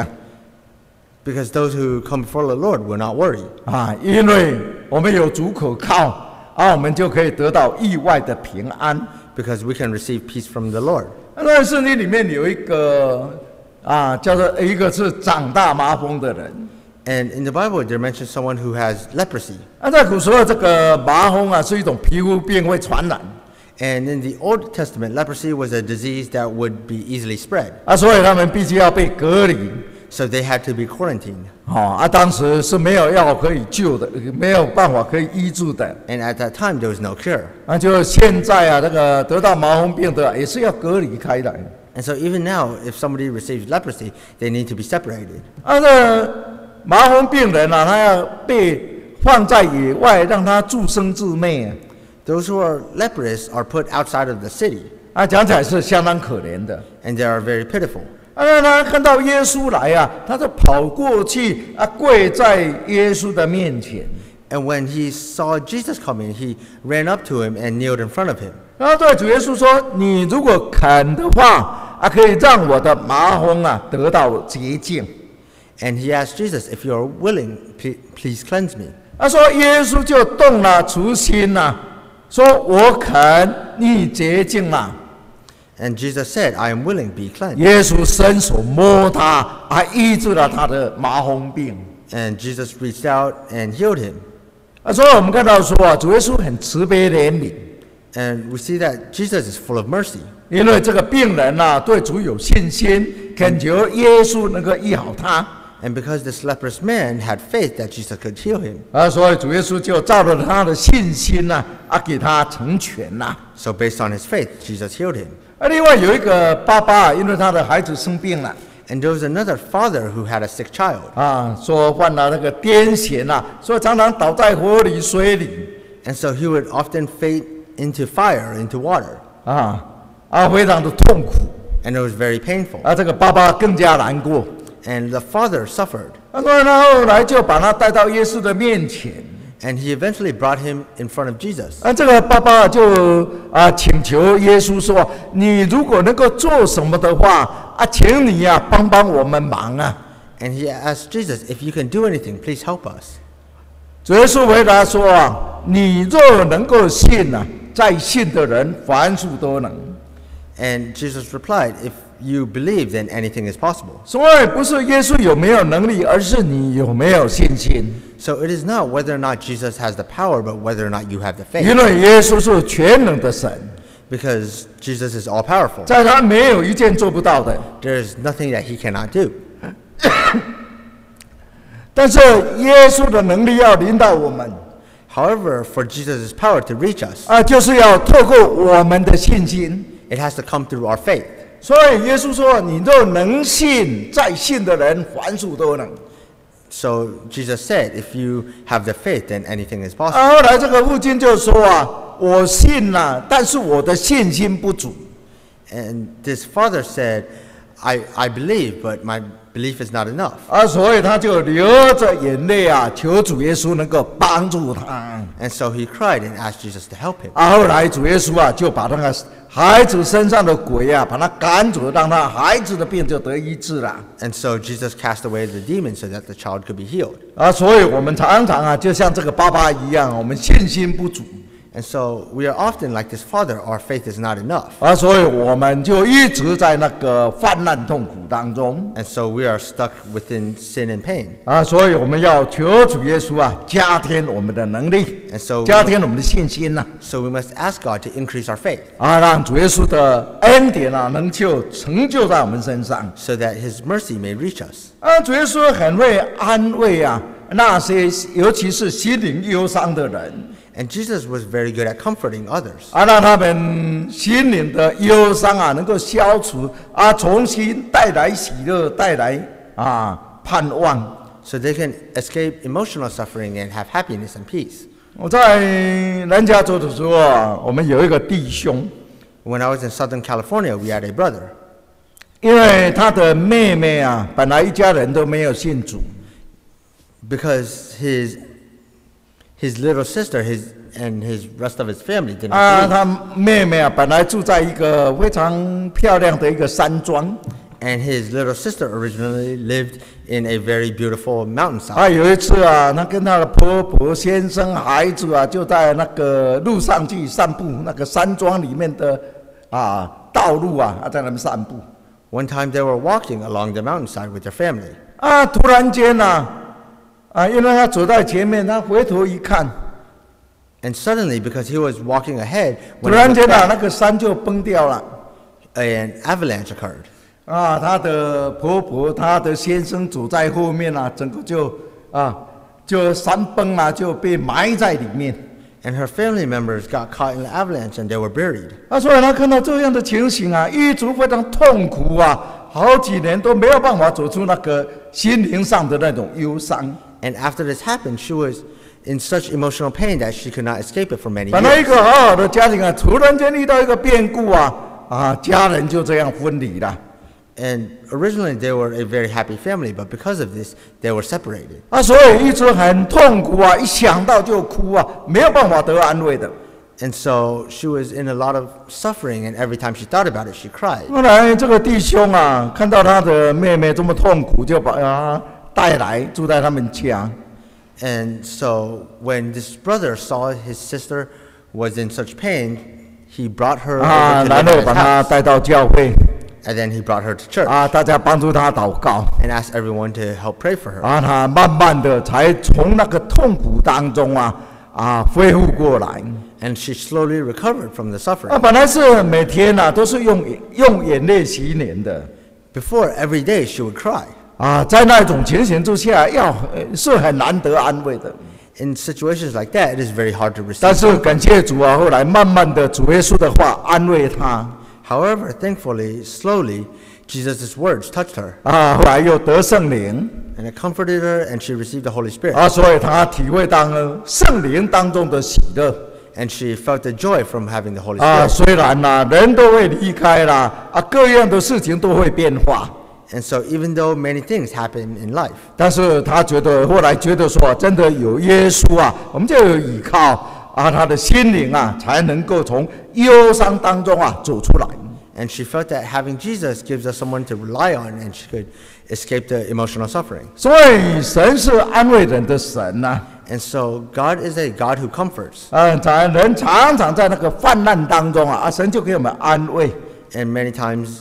S2: Because those who come before the Lord will not worry.
S1: 因为我们有主可靠，我们就可以得到意外的平安。
S2: Because we can receive peace from the Lord.
S1: 那圣经里面有一个叫做一个是长大麻风的人。
S2: And in the Bible, there mentions someone who has leprosy.
S1: 在古时候，这个麻风是一种皮肤病，会传染。
S2: And in the Old Testament, leprosy was a disease that would be easily spread.
S1: 所以他们必须要被隔离。
S2: So they had to be quarantined.
S1: 当时是没有药可以救的，没有办法可以医治的。
S2: And at that time, there was no cure.
S1: 就现在这个得到麻风病的也是要隔离开来。
S2: And so even now, if somebody receives leprosy, they need to be separated.
S1: 这麻风病人啊，他要被放在野外，让他自生自灭
S2: Those who are leprous are put outside of the city,
S1: 讲起来是相当可怜的。
S2: and they are very pitiful.
S1: 那他看到耶稣来啊，他就跑过去跪在耶稣的面前。
S2: And when he saw Jesus coming, he ran up to him and kneeled in front of him.
S1: 然后对主耶稣说：“你如果肯的话可以让我的麻风得到洁净。”
S2: And he asked Jesus, "If you are willing, please cleanse me."
S1: 他说耶稣就动了慈心说：“我肯，你洁净了。”
S2: And Jesus said, "I am willing, be cleansed."
S1: 耶稣伸手摸他，医治了他的麻风病。
S2: And Jesus reached out and healed him.
S1: 所以我们看到说主耶稣很慈悲怜悯。
S2: And we see that Jesus is full of mercy.
S1: 因为这个病人对主有信心，恳求耶稣能够医好他。
S2: And because this leprous man had faith that Jesus could heal him,
S1: 所以主耶稣就照着他的信心给他成全
S2: so based on his faith, Jesus healed him.
S1: 另外有一个爸爸因为他的孩子生病了
S2: And there was another father who had a sick child.
S1: 说患了那个癫痫所以常常倒在火里水里
S2: And so he would often faint into fire, into water.
S1: 非常的痛苦
S2: And it was very painful.
S1: 这个爸爸更加难过
S2: And the father suffered.
S1: 所以他后来就把他带到耶稣的面前
S2: And he eventually brought him in front of Jesus.
S1: 这个爸爸就请求耶稣说：“你如果能够做什么的话请你帮帮我们忙
S2: And he asked Jesus, "If you can do anything, please help us."
S1: 主耶稣回答说：“你若能够信在信的人凡事都能。”
S2: And Jesus replied, "If you believe, then anything is possible."
S1: 所以不是耶稣有没有能力，而是你有没有信心。
S2: So it is not whether or not Jesus has the power, but whether or not you have the
S1: 因
S2: faith.
S1: 为耶稣是全能的神，
S2: Because Jesus is all powerful.
S1: 在他没有一件做不到的。
S2: There is nothing that he cannot do.
S1: 但是耶稣的能力要临到我们
S2: However, for Jesus' power to reach us,
S1: 就是要透过我们的信心。
S2: it has to come through our faith.
S1: 所以耶稣说：“你若能信，在信的人凡事都能。”
S2: So Jesus said, "If you have the faith, then anything is possible."
S1: 后来这个父亲就说：“我信但是我的信心不足。”
S2: And this father said, I believe, but my belief is not enough.
S1: 所以他就流着眼泪求主耶稣能够帮助他。
S2: And so he cried and asked Jesus to help him.
S1: 后来主耶稣就把那个孩子身上的鬼把他赶走，让他孩子的病就得医治了。
S2: And so Jesus cast away the demon so that the child could be healed.
S1: 所以我们常常就像这个爸爸一样，我们信心不足。
S2: And so we are often like this father, our faith is not enough.
S1: 所以我们就一直在那个患难痛苦当中。
S2: And so we are stuck within sin and pain.
S1: 所以我们要求主耶稣加添我们的能力，
S2: And so
S1: 加添我们的信心
S2: So we must ask God to increase our faith
S1: 让主耶稣的恩典能够成就在我们身上。
S2: so that his mercy may reach us.
S1: 主耶稣很会安慰那些尤其是心灵忧伤的人。
S2: And Jesus was very good at comforting others.
S1: 让他们心灵的忧伤能够消除重新带来喜乐，带来盼望。
S2: So they can escape emotional suffering and have happiness and peace.
S1: 我在南加州的时候我们有一个弟兄，
S2: When I was in Southern California, we had a brother.
S1: 因为他的妹妹本来一家人都没有信主，
S2: Because his little sister and his rest of his family didn't believe.
S1: 他妹妹本来住在一个非常漂亮的一个山庄，
S2: And his little sister originally lived in a very beautiful mountainside.
S1: 有一次他跟他的婆婆、先生、孩子就在那个路上去散步，那个山庄里面的道路在那边散步。
S2: One time they were walking along the mountainside with their family.
S1: 突然间因为他走在前面，他回头一看，
S2: And suddenly, because he was walking ahead,
S1: 突
S2: when he
S1: 然
S2: looked
S1: 间
S2: back,
S1: 那个山就崩掉了。
S2: an avalanche occurred.
S1: 她的婆婆、她的先生走在后面整个就山崩就被埋在里面。
S2: And her family members got caught in the avalanche and they were buried.
S1: 所以他看到这样的情形啊，一直非常痛苦啊，好几年都没有办法走出那个心灵上的那种忧伤。
S2: And after this happened, she was in such emotional pain that she could not escape it for many
S1: 本来一
S2: years.
S1: 个好好的家庭啊，突然间遇到一个变故啊，家人就这样分离了。
S2: And originally they were a very happy family, but because of this, they were separated.
S1: 所以一直很痛苦啊，一想到就哭啊，没有办法得安慰的。
S2: And so she was in a lot of suffering, and every time she thought about it, she cried.
S1: 后来这个弟兄啊，看到他的妹妹这么痛苦，就把他带来住在他们家。
S2: And so when this brother saw his sister was in such pain, he brought her over to
S1: 然
S2: live
S1: 后
S2: at
S1: 把
S2: his
S1: 他
S2: house.
S1: 带到教会
S2: And then he brought her to church
S1: 大家帮助他祷告
S2: and asked everyone to help pray for her.
S1: 他慢慢的才从那个痛苦当中恢复过来。
S2: And she slowly recovered from the suffering.
S1: 本来是每天都是用眼泪洗脸的
S2: Before, every day she would cry.
S1: 在那种情形之下，是很难得安慰的。
S2: In situations like that, it is very hard to
S1: 但
S2: receive.
S1: 是感谢主后来慢慢的主耶稣的话安慰他
S2: However, thankfully, slowly, Jesus' words touched her,
S1: 后来又得圣灵
S2: and it comforted her, and she received the Holy Spirit.
S1: 所以他体会到圣灵当中的喜乐
S2: And she felt the joy from having the Holy Spirit.
S1: 虽然人都会离开啦各样的事情都会变化
S2: And so, even though many things happen in life,
S1: 但是他后来觉得说真的有耶稣我们就有依靠他的心灵才能够从忧伤当中走出来
S2: and she felt that having Jesus gives us someone to rely on, and she could escape the emotional suffering.
S1: 所以神是安慰人的神
S2: And so, God is a God who comforts.
S1: 人常常在那个患难当中神就给我们安慰
S2: And many times,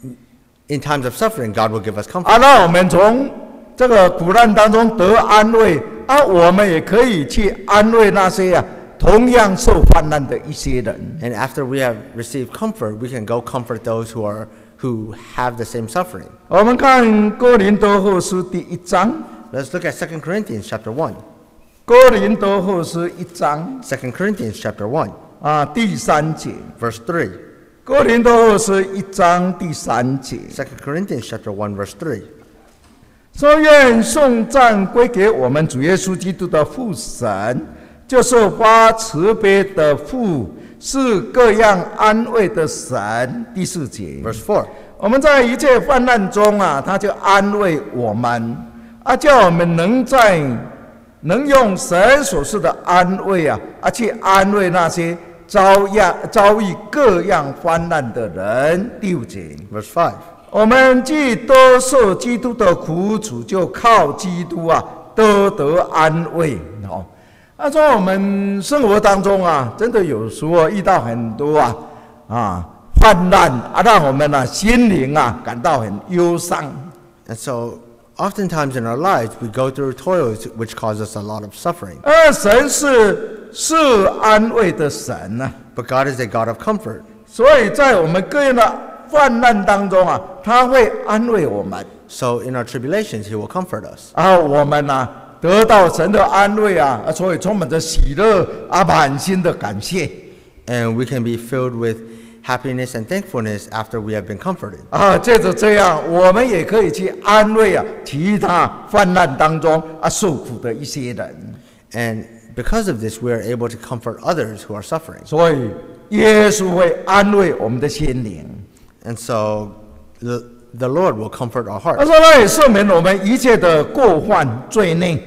S2: in times of suffering, God will give us comfort.
S1: 让我们从这个苦难当中得安慰我们也可以去安慰那些同样受患难的一些人
S2: And after we have received comfort, we can go comfort those who have the same suffering.
S1: 我们看哥林多后书第1章
S2: Let's look at 2 Corinthians chapter 1.
S1: 哥林多后书1章
S2: 2 Corinthians chapter 1,
S1: 第3节
S2: verse 3.
S1: 哥林多后书1章第3节
S2: 2 Corinthians chapter 1, verse 3.
S1: 说愿颂赞归给我们主耶稣基督的父神，就是发慈悲的父，是各样安慰的神。第4节
S2: Verse 4.
S1: 我们在一切患难中他就安慰我们叫我们能用神所赐的安慰去安慰那些遭遇各样患难的人。第5节
S2: Verse 5.
S1: 我们既都受基督的苦楚，就靠基督都得安慰。说我们生活当中真的有时候遇到很多患难让我们心灵感到很忧伤。
S2: And so, oftentimes in our lives, we go through toils which cause us a lot of suffering.
S1: 神是安慰的神
S2: But God is a God of comfort.
S1: 所以在我们各样的患难当中他会安慰我们。
S2: So, in our tribulations, He will comfort us.
S1: 我们得到神的安慰所以充满着喜乐满心的感谢
S2: And we can be filled with happiness and thankfulness after we have been comforted.
S1: 借着这样，我们也可以去安慰其他患难当中受苦的一些人。
S2: And because of this, we are able to comfort others who are suffering.
S1: 所以耶稣会安慰我们的心灵。
S2: And so, the Lord will comfort our
S1: 他
S2: hearts.
S1: 说他也赦免我们一切的过犯罪孽，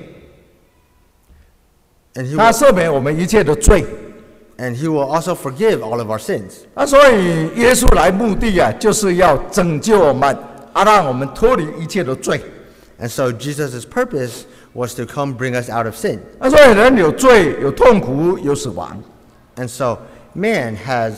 S2: And
S1: 他赦免我们一切的罪。
S2: He will also forgive all of our sins.
S1: 所以耶稣来目的就是要拯救我们让我们脱离一切的罪。
S2: And so, Jesus' purpose was to come bring us out of sin.
S1: 所以人有罪，有痛苦，有死亡。
S2: And so, man has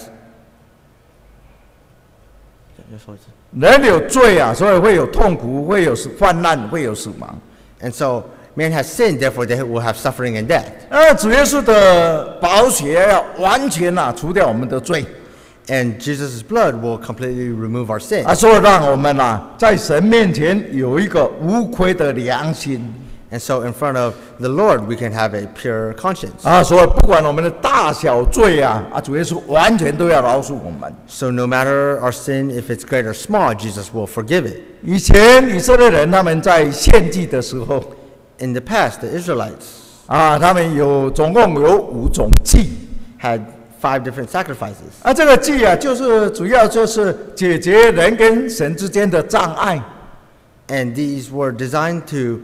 S1: 人有罪所以会有痛苦，会有患难，会有死亡。
S2: And so, man has sinned, therefore they will have suffering and death.
S1: 主耶稣的宝血要完全除掉我们的罪
S2: And Jesus' blood will completely remove our sin.
S1: 所以让我们在神面前有一个无愧的良心。
S2: And so in front of the Lord, we can have a pure conscience.
S1: 啊，所以不管我们的大小罪啊，主耶稣完全都要饶恕我们。
S2: So no matter our sin, if it's great or small, Jesus will forgive it.
S1: 以前以色列人他们在献祭的时候，
S2: In the past, the Israelites
S1: 啊，他们总共有5种祭。
S2: had 5 different sacrifices.
S1: 啊，这个祭啊，主要就是解决人跟神之间的障碍，
S2: And these were designed to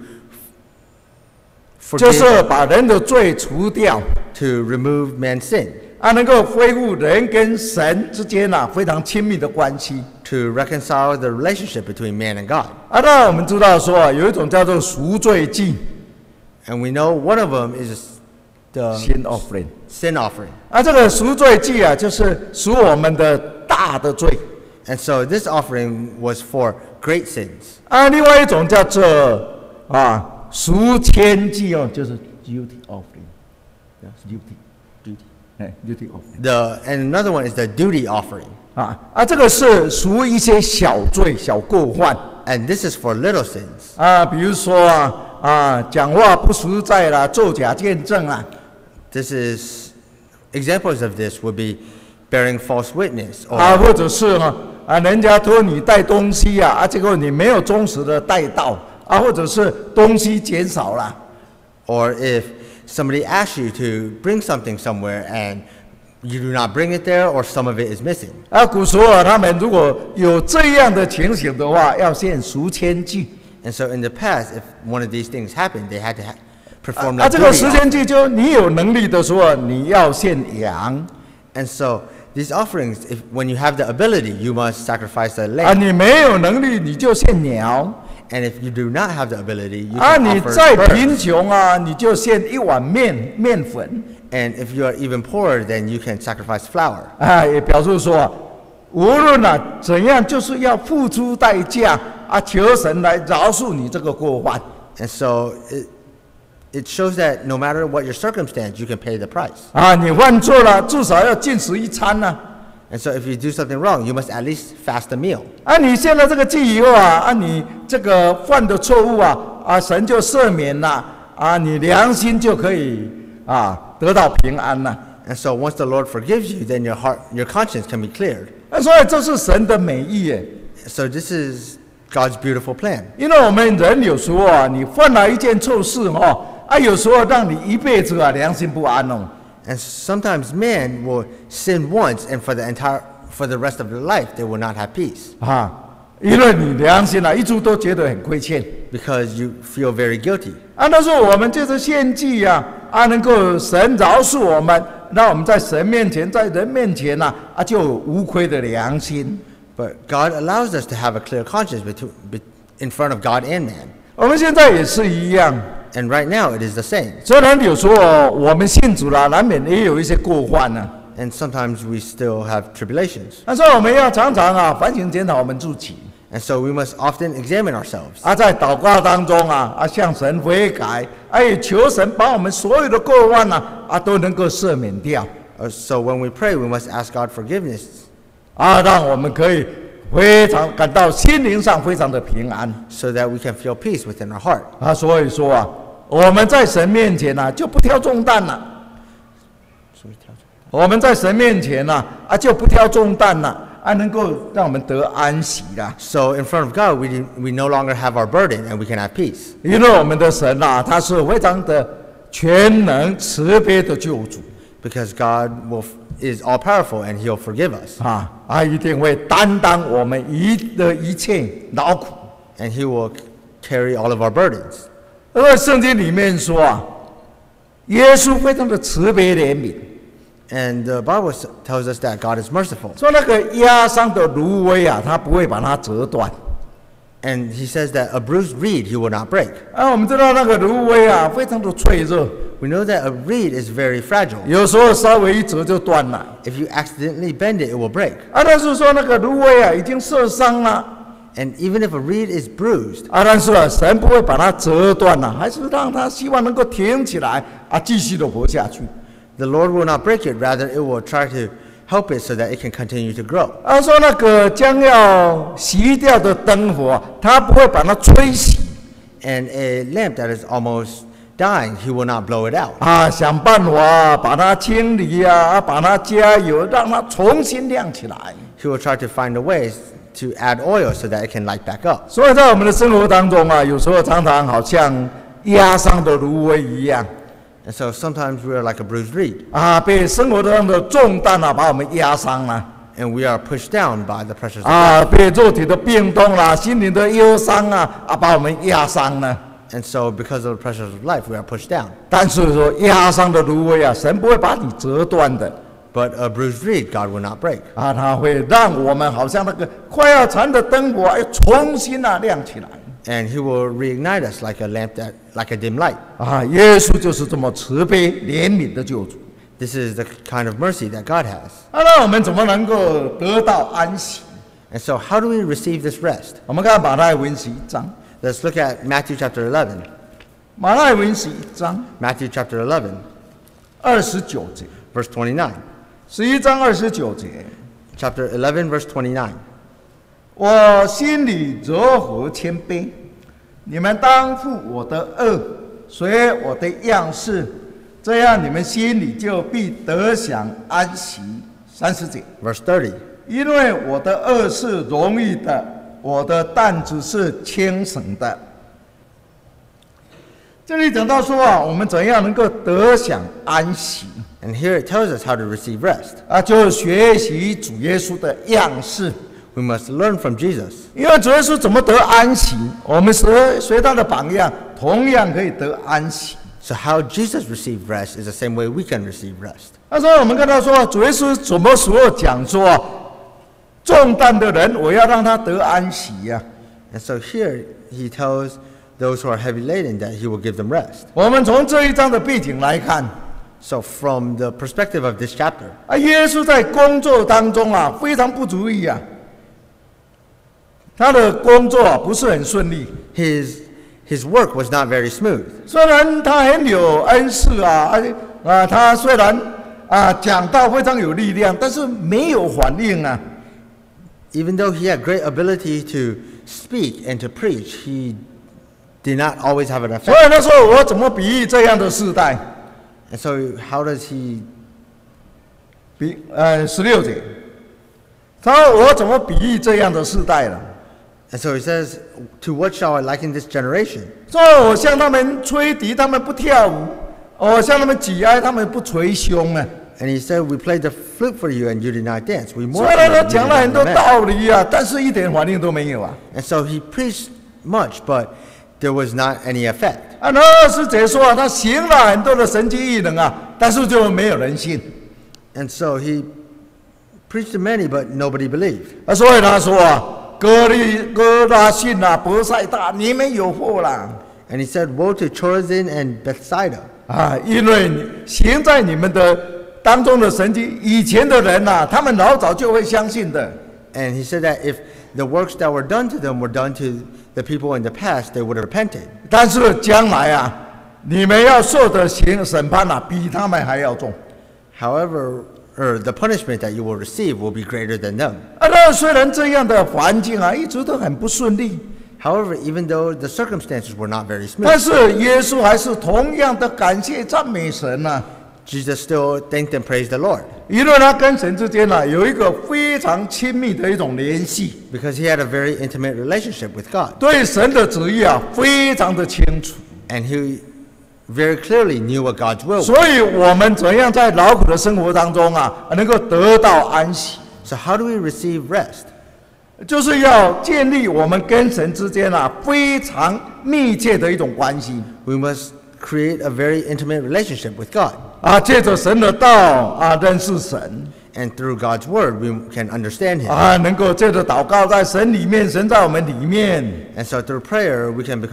S1: 就是
S2: forgive,
S1: 把人的罪除掉，
S2: to remove man's sin,
S1: 啊，能够恢复人跟神之间啊非常亲密的关系。
S2: to reconcile the relationship between man and God.
S1: 啊，当然我们知道说啊，有一种叫做赎罪祭
S2: And we know one of them is the
S1: （sin offering）。
S2: sin offering.
S1: 啊，这个赎罪祭啊，就是赎我们的大的罪。
S2: And so this offering was for great sins.
S1: 啊，另外一种叫做赎愆祭哦，就是 duty offering，duty， 哎 duty offering。
S2: And another one is the duty offering.
S1: 这个是赎一些小罪、小过犯
S2: And this is for little sins.
S1: 啊，比如说讲话不实在啦，作假见证啦，
S2: This is examples of this would be bearing false witness, or
S1: 或者是人家托你带东西结果你没有忠实的带到或者是东西减少了
S2: or if somebody asks you to bring something somewhere and you do not bring it there, or some of it is missing.
S1: 古时候他们如果有这样的情形的话，要献赎愆祭。
S2: And so in the past, if one of these things happened, they had to perform that
S1: 这个
S2: duty
S1: 赎
S2: offering.
S1: 愆祭就你有能力的时候，你要献羊
S2: And so these offerings, when you have the ability, you must sacrifice a lamb.
S1: 你没有能力你就献鸟
S2: And if you do not have the ability, you can
S1: 你
S2: offer
S1: 再
S2: birds.
S1: 贫穷你就献一碗面粉
S2: And if you are even poorer, then you can sacrifice flour.
S1: 也表示说无论怎样，就是要付出代价求神来饶恕你这个过犯
S2: And so it shows that no matter what your circumstance, you can pay the price.
S1: 你犯错了，至少要禁食一餐呢
S2: And so if you do something wrong, you must at least fast a meal.
S1: 你献了这个祭以后你这个犯的错误神就赦免了你良心就可以得到平安了
S2: And so once the Lord forgives you, then your conscience can be cleared.
S1: 所以这是神的美意耶
S2: So this is God's beautiful plan.
S1: 因为我们人有时候你犯了一件错事有时候让你一辈子良心不安
S2: And sometimes man will sin once, and for the rest of their life, they will not have peace
S1: 因为你良心一直都觉得很亏欠
S2: because you feel very guilty.
S1: 但是我们这次献祭能够神饶恕我们，让我们在神面前，在人面前就有无亏的良心。
S2: But God allows us to have a clear conscience in front of God and man.
S1: 我们现在也是一样，
S2: And right now, it is the same.
S1: 虽然有时候我们信主了，难免也有一些过犯
S2: And sometimes we still have tribulations.
S1: 但是我们要常常反省检讨我们自己
S2: And so we must often examine ourselves.
S1: 在祷告当中向神悔改，也求神把我们所有的过犯都能够赦免掉
S2: So when we pray, we must ask God forgiveness
S1: 让我们可以非常感到心灵上非常的平安
S2: so that we can feel peace within our heart.
S1: 所以说我们在神面前就不挑重担了。我们在神面前就不挑重担了能够让我们得安息了。
S2: So in front of God, we no longer have our burden, and we can have peace.
S1: 因为我们的神他是非常的全能慈悲的救主
S2: Because God is all powerful, and He'll forgive us.
S1: 一定会担当我们的一切劳苦。
S2: And He will carry all of our burdens.
S1: 因为圣经里面说耶稣非常的慈悲怜悯，
S2: And the Bible tells us that God is merciful.
S1: 说那个压伤的芦苇他不会把它折断。
S2: And He says that a bruised reed He will not break.
S1: 我们知道那个芦苇非常的脆弱，
S2: We know that a reed is very fragile.
S1: 有时候稍微一折就断了。
S2: If you accidentally bend it, it will break.
S1: 但是说那个芦苇已经受伤了。
S2: And even if a reed is bruised,
S1: 但是神不会把它折断还是让它希望能够挺起来继续的活下去。
S2: the Lord will not break it. Rather, it will try to help it so that it can continue to grow.
S1: 说那个将要熄掉的灯火，他不会把它吹熄。
S2: And a lamp that is almost dying, he will not blow it out.
S1: 啊，想办法把它清理啊，把它加油，让它重新亮起来。
S2: He will try to find a way to add oil so that it can light back up.
S1: 所以在我们的生活当中啊，有时候常常好像压伤的芦苇一样
S2: And so sometimes we are like a bruised reed,
S1: 啊，被生活上的重担啊把我们压伤了
S2: and we are pushed down by the pressures of
S1: 啊，
S2: life.
S1: 被肉体的病痛啦、心灵的忧伤啊把我们压伤了。
S2: And so because of the pressures of life, we are pushed down.
S1: 但是说压伤的芦苇啊，神不会把你折断的
S2: But a bruised reed, God will not break.
S1: 啊，它会让我们好像那个快要残的灯火，哎，重新亮起来
S2: And he will reignite us like a lamp like a dim light.
S1: 啊。耶稣就是这么慈悲怜悯的救主。
S2: This is the kind of mercy that God has.
S1: 啊，那我们怎么能够得到安息？
S2: And so how do we receive this rest?
S1: 我们看马太福音11章，
S2: Let's look at Matthew chapter 11.
S1: 马太福音11章
S2: Matthew chapter 11,
S1: 29节，
S2: verse 29.
S1: 11章29节，
S2: Chapter 11, verse 29.
S1: 我心里柔和谦卑，你们当负我的恶，随我的样式，这样你们心里就必得享安息。30节，
S2: Verse 30.
S1: 因为我的恶是容易的，我的担子是轻省的。这里讲到说啊，我们怎样能够得享安息
S2: And here it tells us how to receive rest.
S1: 啊，就是学习主耶稣的样式。
S2: We must learn from Jesus.
S1: 因为主耶稣怎么得安息，我们随他的榜样，同样可以得安息。
S2: So how Jesus received rest is the same way we can receive rest.
S1: 那时候我们看到说，主耶稣什么时候讲说，重担的人我要让他得安息呀、
S2: And so here he tells those who are heavy laden that he will give them rest.
S1: 我们从这一章的背景来看，
S2: So from the perspective of this chapter,
S1: 啊，耶稣在工作当中啊，非常不如意啊，他的工作啊不是很顺利。
S2: his work was not very smooth.
S1: 虽然他很有恩赐他虽然讲道非常有力量，但是没有反应啊。
S2: Even though he had great ability to speak and to preach, he did not always have an
S1: 所
S2: effect.
S1: 以他说：“我怎么比喻这样的世代
S2: And so how does he？”
S1: 16节，他说：“我怎么比喻这样的世代了？
S2: And so he says, "To what shall I liken this generation?
S1: 说我向他们吹笛，他们不跳舞；我向他们举哀，他们不捶胸啊。”
S2: And he said, "We played the flute for you, and you did not dance. We
S1: 虽
S2: mourned
S1: 然
S2: for
S1: 他
S2: you, and you
S1: 讲
S2: did
S1: 了很
S2: not
S1: 多
S2: lament."
S1: 道理啊，但是一点反应都没有啊。
S2: And so he preached much, but there was not any effect.
S1: 那20节说他行了很多的神迹异能啊，但是就没有人信。
S2: And so he preached to many, but nobody believed.
S1: 所以他说哥拉沁啊，伯赛大，你们有祸啦！
S2: And he said, "Woe to Chorazin and Bethsaida,
S1: 因为行在你们的当中的神迹，以前的人他们老早就会相信的。
S2: And he said that if the works that were done to them were done to the people in the past, they would have repented.
S1: 但是将来你们要受的审判比他们还要重。
S2: However, the punishment that you will receive will be greater than them.
S1: 那虽然这样的环境一直都很不顺利，
S2: However, even though the circumstances were not very
S1: 但
S2: smooth,
S1: 是耶稣还是同样的感谢赞美神
S2: Jesus still thanked and praised the Lord
S1: 因为他跟神之间有一个非常亲密的一种联系，
S2: because he had a very intimate relationship with God.
S1: 对神的旨意非常的清楚。
S2: And he very clearly knew what God's will was.
S1: 所以我们怎样在劳苦的生活当中能够得到安息，
S2: So how do we receive rest?
S1: 就是要建立我们跟神之间非常密切的一种关系
S2: We must create a very intimate relationship with God.
S1: 借着神的道认识神
S2: And through God's word, we can understand him.
S1: 能够借着祷告在神里面，神在我们里面。
S2: And so through prayer, we can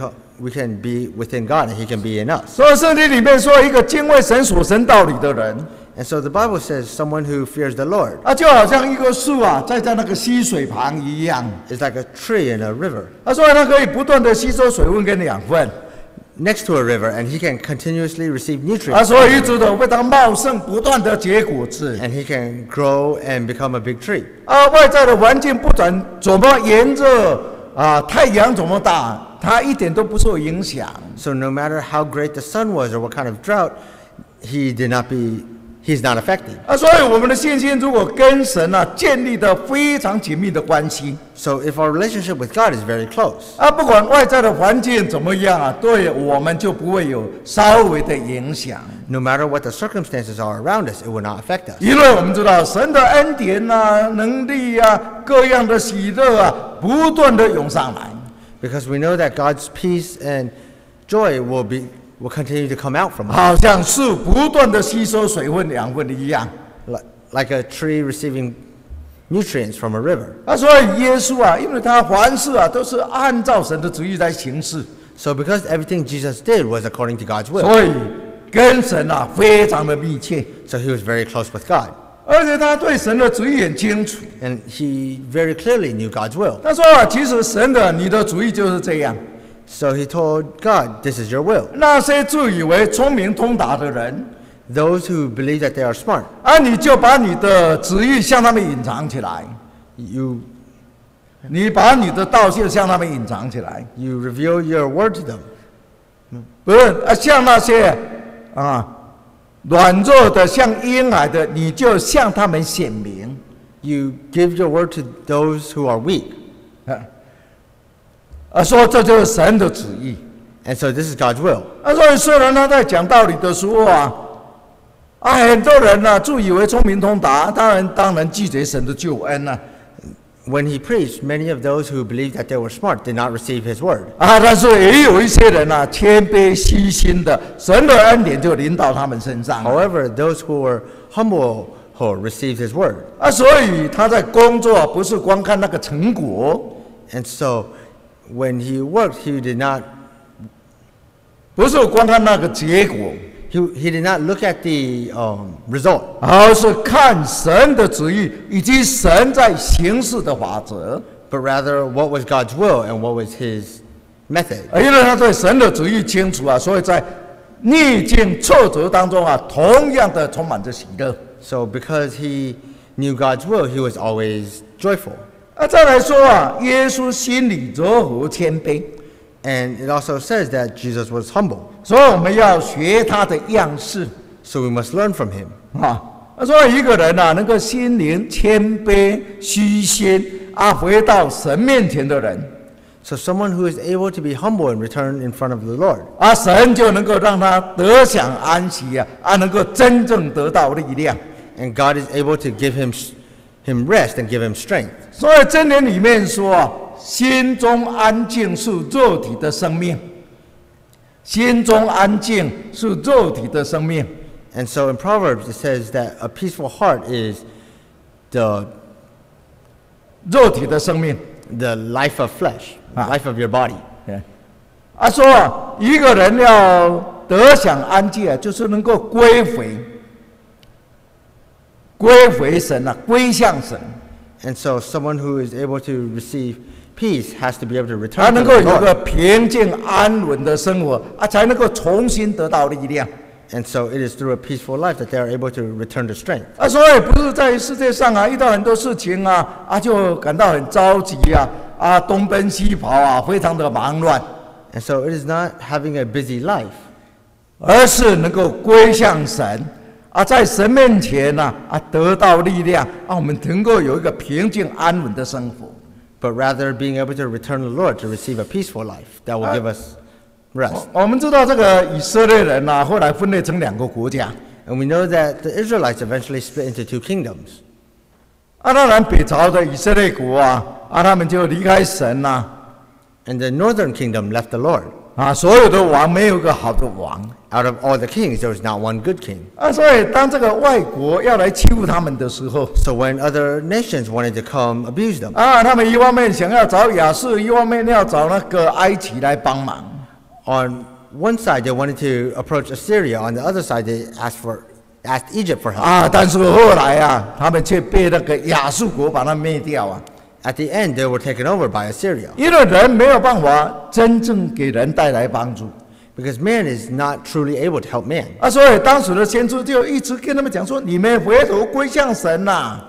S2: be within God and he can be in us.
S1: 所以圣经里面说，一个敬畏神、属神道理的人
S2: And so the Bible says someone who fears the Lord
S1: 就好像一棵树在那个溪水旁一样
S2: is like a tree in a river
S1: 所以它可以不断的吸收水分跟养分
S2: next to a river, and he can continuously receive nutrients.
S1: 所以一直都非常茂盛，不断的结果子
S2: And he can grow and become a big tree.
S1: 外在的环境不管怎么炎热太阳怎么大，他一点都不受影响。
S2: So no matter how great the sun was or what kind of drought, he's not affected.
S1: 所以我们的信心如果跟神建立的非常紧密的关系，
S2: So if our relationship with God is very close,
S1: 不管外在的环境怎么样对我们就不会有稍微的影响，
S2: no matter what the circumstances are around us, it will not affect us.
S1: 因为我们知道神的恩典能力各样的喜乐不断的涌上来。
S2: Because we know that God's peace and joy will continue to come out from us.
S1: 好像树不断的吸收水分、养分一样。
S2: Like a tree receiving nutrients from a river.
S1: 所以耶稣因为他凡事都是按照神的旨意来行事，
S2: So because everything Jesus did was according to God's will,
S1: 所以跟神非常的密切，
S2: so he was very close with God.
S1: 而且他对神的旨意很清楚。
S2: And he very clearly knew God's will.
S1: 他说其实神的你的旨意就是这样。
S2: So he told God, this is your will.
S1: 那些自以为聪明通达的人，
S2: Those who believe that they are smart,
S1: 你就把你的旨意向他们隐藏起来，
S2: you
S1: 你把你的道就向他们隐藏起来，
S2: reveal your word to them.
S1: 不是像那些软弱的像婴孩的，你就向他们显明。
S2: You give your word to those who are weak.
S1: 说这就是神的旨意。
S2: And so this is God's will.
S1: 所以虽然他在讲道理的时候很多人自以为聪明通达，当然拒绝神的救恩
S2: When he preached, many of those who believed that they were smart did not receive his word.
S1: 但是也有一些人谦卑虚心的，神的恩典就临到他们身上。
S2: However, those who were humble received his word.
S1: 所以他在工作不是光看那个成果，
S2: And so when he worked, he did not
S1: 不是光看那个结果，
S2: he did not look at the result,
S1: 而是看神的旨意以及神在行事的法则。
S2: but rather what was God's will and what was his method.
S1: 因为他对神的旨意清楚所以在逆境挫折当中同样的充满着喜乐。
S2: So because he knew God's will, he was always joyful.
S1: 再来说耶稣心里柔和谦卑，
S2: And it also says that Jesus was humble.
S1: 所以我们要学他的样式
S2: So we must learn from him.
S1: 所以一个人能够心灵谦卑虚心回到神面前的人
S2: So someone who is able to be humble and return in front of the Lord,
S1: 神就能够让他得享安息能够真正得到力量。
S2: and God is able to give him rest and give him strength.
S1: 所以箴言里面说心中安静是肉体的生命，心中安静是肉体的生命。
S2: And so in Proverbs it says that a peaceful heart is the
S1: 肉体的生命
S2: life of flesh, life of your body.
S1: 说一个人要得享安静就是能够归回神归向神。
S2: And so someone who is able to receive peace has to be able to
S1: 他
S2: return to
S1: 能
S2: the
S1: 够有个
S2: Lord.
S1: 平静安稳的生活才能够重新得到力量。
S2: And so it is through a peaceful life that they are able to return to strength.
S1: 所以不是在世界上遇到很多事情就感到很着急东奔西跑非常的忙乱，
S2: And so it is not having a busy life,
S1: 而是能够归向神在神面前得到力量我们能够有一个平静安稳的生活。
S2: but rather being able to return to the Lord to receive a peaceful life that will give us rest.
S1: 我们知道这个以色列人后来分裂成2个国家
S2: And we know that the Israelites eventually split into 2 kingdoms.
S1: 当然北朝的以色列国他们就离开神
S2: And the northern kingdom left the Lord.
S1: 所有的王没有一个好的王
S2: Out of all the kings, there was not one good king.
S1: 所以当这个外国要来欺负他们的时候
S2: So when other nations wanted to come abuse them,
S1: 他们一方面想要找亚述，一方面要找那个埃及来帮忙
S2: on one side they wanted to approach Assyria, on the other side they asked Egypt for help.
S1: 但是后来他们却被那个亚述国把它灭掉
S2: At the end, they were taken over by Assyria
S1: 因为人没有办法真正给人带来帮助
S2: because man is not truly able to help man.
S1: 所以当时的先知就一直跟他们讲说：你们回头归向神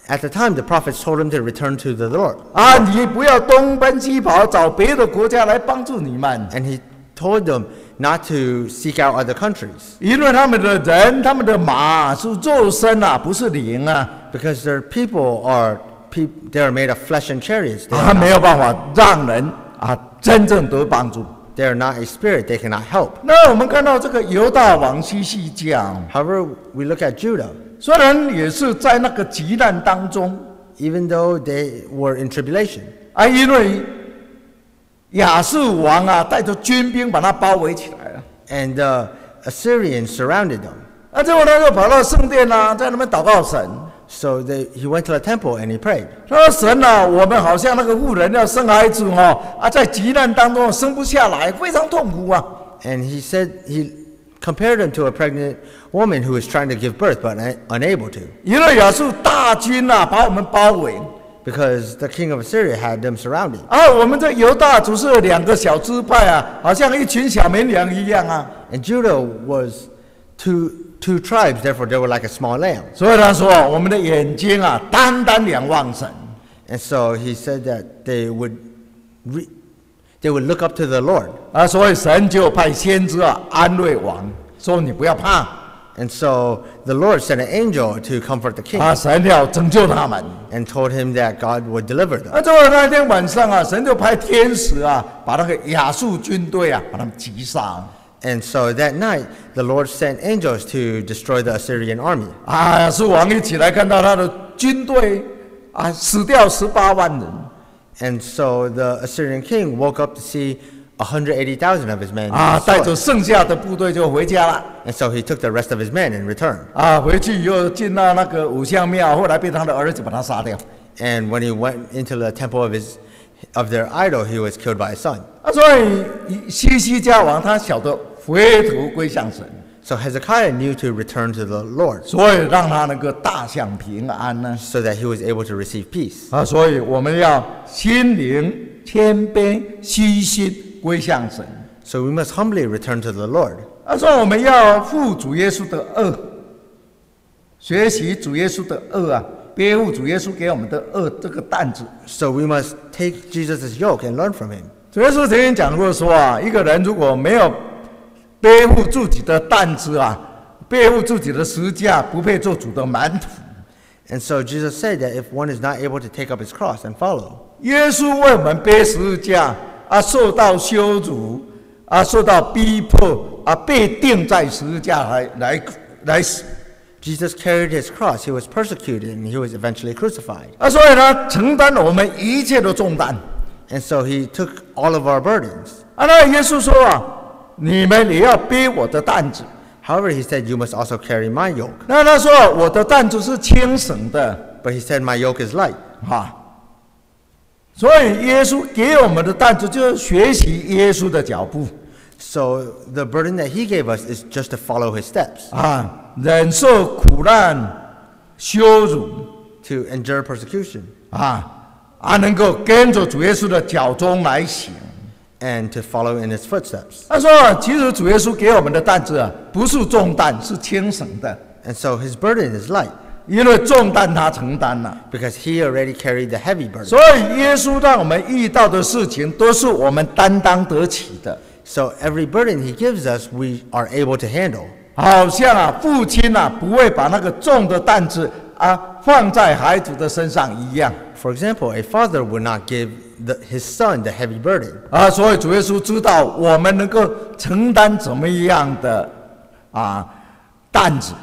S2: At the time, the prophets told him to return to the Lord.
S1: 啊，你不要东奔西跑，找别的国家来帮助你们，
S2: And he told them not to seek out other countries
S1: 因为他们的人、他们的马是肉身啊，不是灵啊，
S2: because their people they are made of flesh and chariots.
S1: 啊，没有办法让人啊真正得帮助。
S2: They are not a spirit. They cannot help.
S1: 那我们看到这个犹大王西西家，
S2: However, we look at Judah.
S1: 虽然也是在那个急难当中
S2: Even though they were in tribulation,
S1: 啊，因为亚述王啊带着军兵把他包围起来了，
S2: and the Assyrians surrounded them.
S1: 啊，结果他就跑到圣殿啊，在那边祷告神。
S2: So he went to the temple and he prayed.
S1: 他说：“神啊，我们好像那个妇人要生孩子哦，啊，在急难当中生不下来，非常痛苦啊。
S2: And he said he compared him to a pregnant woman who is trying to give birth but unable to,
S1: 因为亚述大军啊把我们包围，
S2: because the king of Assyria had them surrounded.
S1: 啊，我们这犹大只是2个小支派啊，好像一群小绵羊一样啊。
S2: And Judah was two tribes, therefore they were like a small lamb.
S1: 所以他说，我们的眼睛啊，单单仰望神。
S2: And so he said that they would look up to the Lord.
S1: 啊，所以神就派先知啊安慰王，说你不要怕，
S2: And so the Lord sent an angel to comfort the king
S1: 啊，神要拯救他们。
S2: and told him that God would deliver them.
S1: 啊，结果那天晚上啊，神就派天使啊，把那个亚述军队啊，把他们击杀。
S2: And so that night, the Lord sent angels to destroy the Assyrian army.
S1: 啊，亚述王一起来看到他的军队啊，死掉18万人。
S2: And so the Assyrian king woke up to see 180,000 of his men.
S1: 啊，带着
S2: destroyed.
S1: 剩下的部队就回家了。
S2: And so he took the rest of his men and returned.
S1: 啊，回去又进到那个偶像庙，后来被他的儿子把他杀掉。
S2: And when he went into the temple of their idol, he was killed by his son.
S1: 啊，所以西西家王他晓得回头归向神，
S2: So Hezekiah knew to return to the Lord
S1: 所以让他能够大享平安呢。
S2: so that he was able to receive peace.
S1: 啊，所以我们要心灵谦卑、虚心归向神。
S2: So we must humbly return to the Lord.
S1: 啊，所以我们要负主耶稣的恶，学习主耶稣的恶啊，背负主耶稣给我们的恶这个担子。
S2: So we must take Jesus' yoke and learn from him.
S1: 主耶稣曾经讲过说啊，一个人如果没有背负自己的担子啊，背负自己的十字架，不配做主的门徒。
S2: And so Jesus said that if one is not able to take up his cross and follow,
S1: 耶稣为我们背十字架啊，受到羞辱啊，受到逼迫啊，被钉在十字架来死
S2: Jesus carried his cross, he was persecuted, and he was eventually crucified.
S1: 啊，所以呢，承担了我们一切的重担
S2: And so he took all of our burdens.
S1: 啊。那耶稣说啊，你们也要背我的担子。
S2: However, he said, you must also carry my yoke.
S1: 那他说我的担子是轻省的
S2: But he said, my yoke is light.
S1: 啊。所以耶稣给我们的担子就是学习耶稣的脚步
S2: So the burden that he gave us is just to follow his steps,
S1: 啊，忍受苦难、羞辱
S2: to endure persecution,
S1: 啊，能够跟着主耶稣的脚中来行。
S2: and to follow in his footsteps.
S1: 他说，其实主耶稣给我们的担子啊，不是重担，是轻省的，
S2: And so his burden is light
S1: 因为重担他承担了。
S2: because he already carried the heavy burden.
S1: 所以耶稣让我们遇到的事情，都是我们担当得起的。
S2: So every burden he gives us, we are able to handle.
S1: 好像啊，父亲啊，不会把那个重的担子啊放在孩子的身上一样
S2: For example, a father would not give his son the heavy burden.
S1: 啊。所以主耶稣知道我们能够承担怎么样的担子，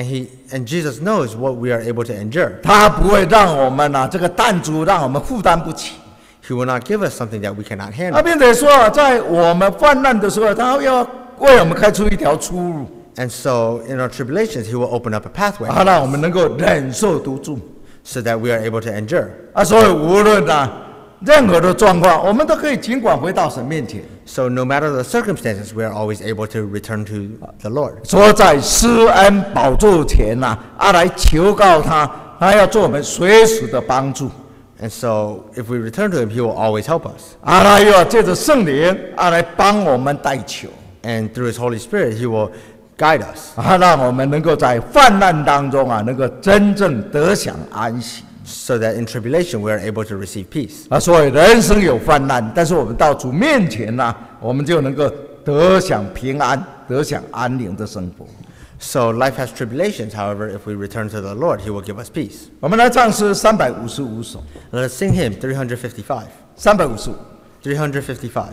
S2: And Jesus knows what we are able to endure.
S1: 他不会让我们这个担子让我们负担不起。
S2: He will not give us something that we cannot
S1: 啊，
S2: handle.
S1: 并且说啊，在我们患难的时候，他要为我们开出一条出路，
S2: And so in our tribulations, he will open up a pathway
S1: 啊，让我们能够忍受得住。
S2: so that we are able to endure.
S1: 啊，所以无论任何的状况，我们都可以尽管回到神面前，
S2: So no matter the circumstances, we are always able to return to the Lord.
S1: 说在施恩宝座前来求告他，他要做我们随时的帮助。
S2: And so if we return to him, he will always help us.
S1: 他又要借着圣灵来帮我们代求，
S2: And through his Holy Spirit, he will guide us
S1: 让我们能够在患难当中能够真正得享安息。
S2: so that in tribulation we are able to receive peace.
S1: 所以人生有患难，但是我们到主面前呢，我们就能够得享平安，得享安宁的生活。
S2: So life has tribulations, however, if we return to the Lord, He will give us peace.
S1: 我们来唱诗355首，
S2: Let us sing hymn 355.
S1: 355。
S2: 355.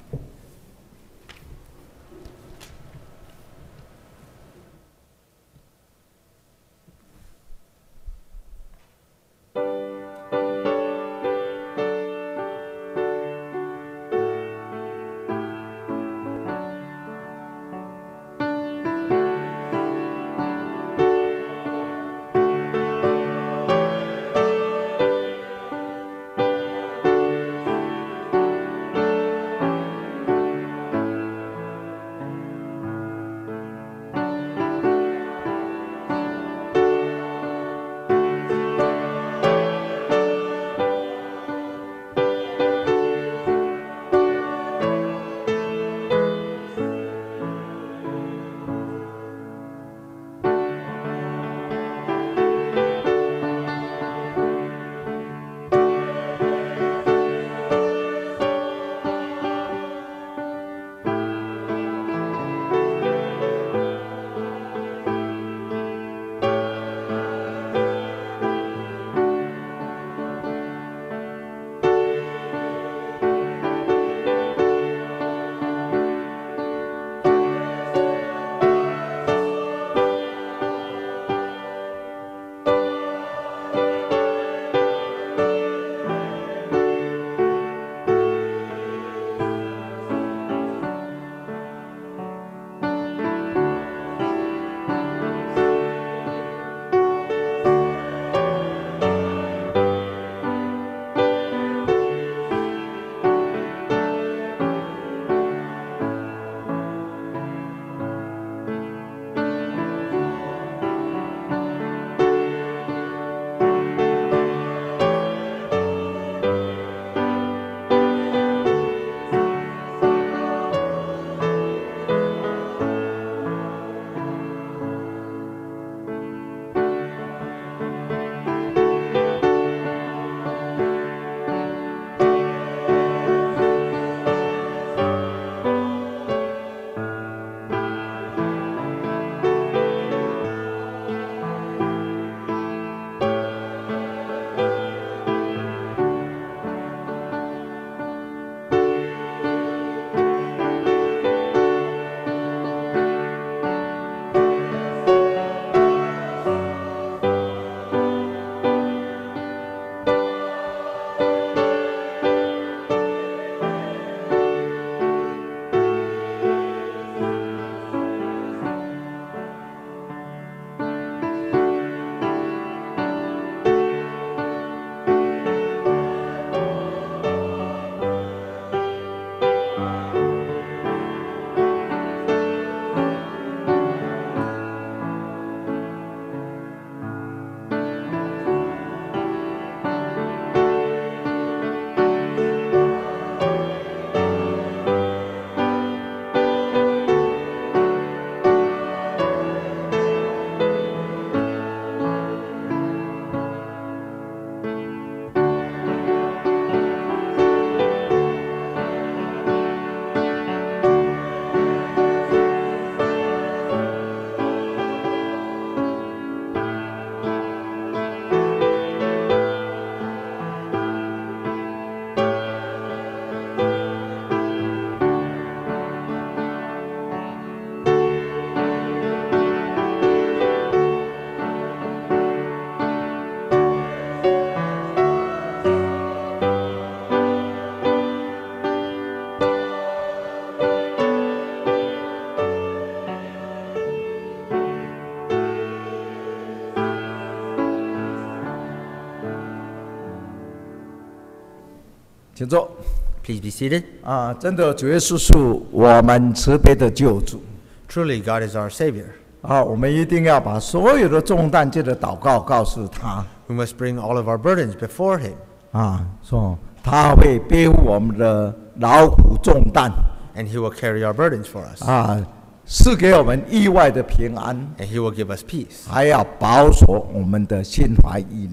S1: 请坐。
S2: Please be seated.
S1: 真的，主耶稣是我们慈悲的救主。
S2: Truly, God is our Savior.
S1: 我们一定要把所有的重担借着祷告告诉他。
S2: We must bring all of our burdens before Him.
S1: 说他会背负我们的劳苦重担。
S2: And He will carry our burdens for us.
S1: 赐给我们意外的平安。
S2: And He will give us peace.
S1: 还要保守我们的心怀意念。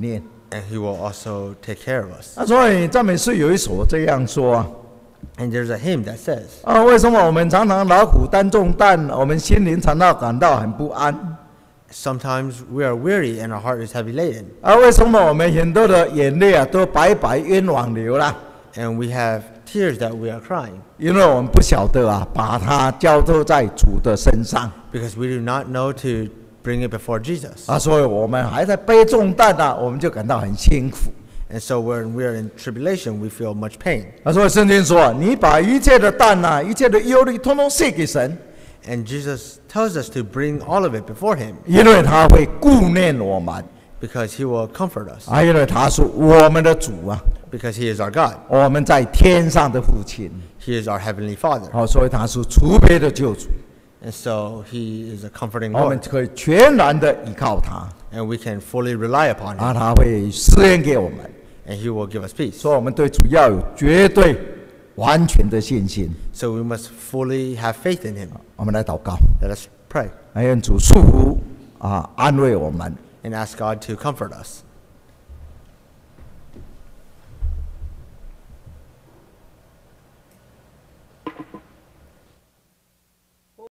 S2: and He will also take care of us.
S1: 那所以赞美诗有一首这样说啊。
S2: And there's a hymn that says,
S1: 啊，为什么我们常常劳苦担重担，我们心灵常常感到很不安？
S2: sometimes we are weary and our heart is heavy laden,
S1: 啊，为什么我们很多的眼泪啊都白白冤枉流啦？
S2: and we have tears that we are crying
S1: 因为我们不晓得啊，把它交托在主的身上
S2: because we do not know to bring it before Jesus.
S1: 啊，所以我们还在背重担啊，我们就感到很辛苦。
S2: And so when we are in tribulation, we feel much pain.
S1: 啊，所以圣经说，你把一切的担啊，一切的忧虑，通通卸给神，
S2: And Jesus tells us to bring all of it before Him
S1: 因为他会顾念我们
S2: because He will comfort us,
S1: 啊，因为他是我们的主啊，
S2: because He is our God.
S1: 我们在天上的父亲。
S2: He is our Heavenly Father.
S1: 好，所以他是慈悲的救主，
S2: And so He is a comforting
S1: 我们
S2: Lord.
S1: 可以全然的依靠他，
S2: And we can fully rely upon
S1: 啊，
S2: Him.
S1: 他会施恩给我们，
S2: And He will give us peace.
S1: 所以我们对主要有绝对完全的信心。
S2: So we must fully have faith in Him.
S1: 我们来祷告，
S2: Let us pray
S1: 愿主祝福啊，安慰我们。
S2: and ask God to comfort us.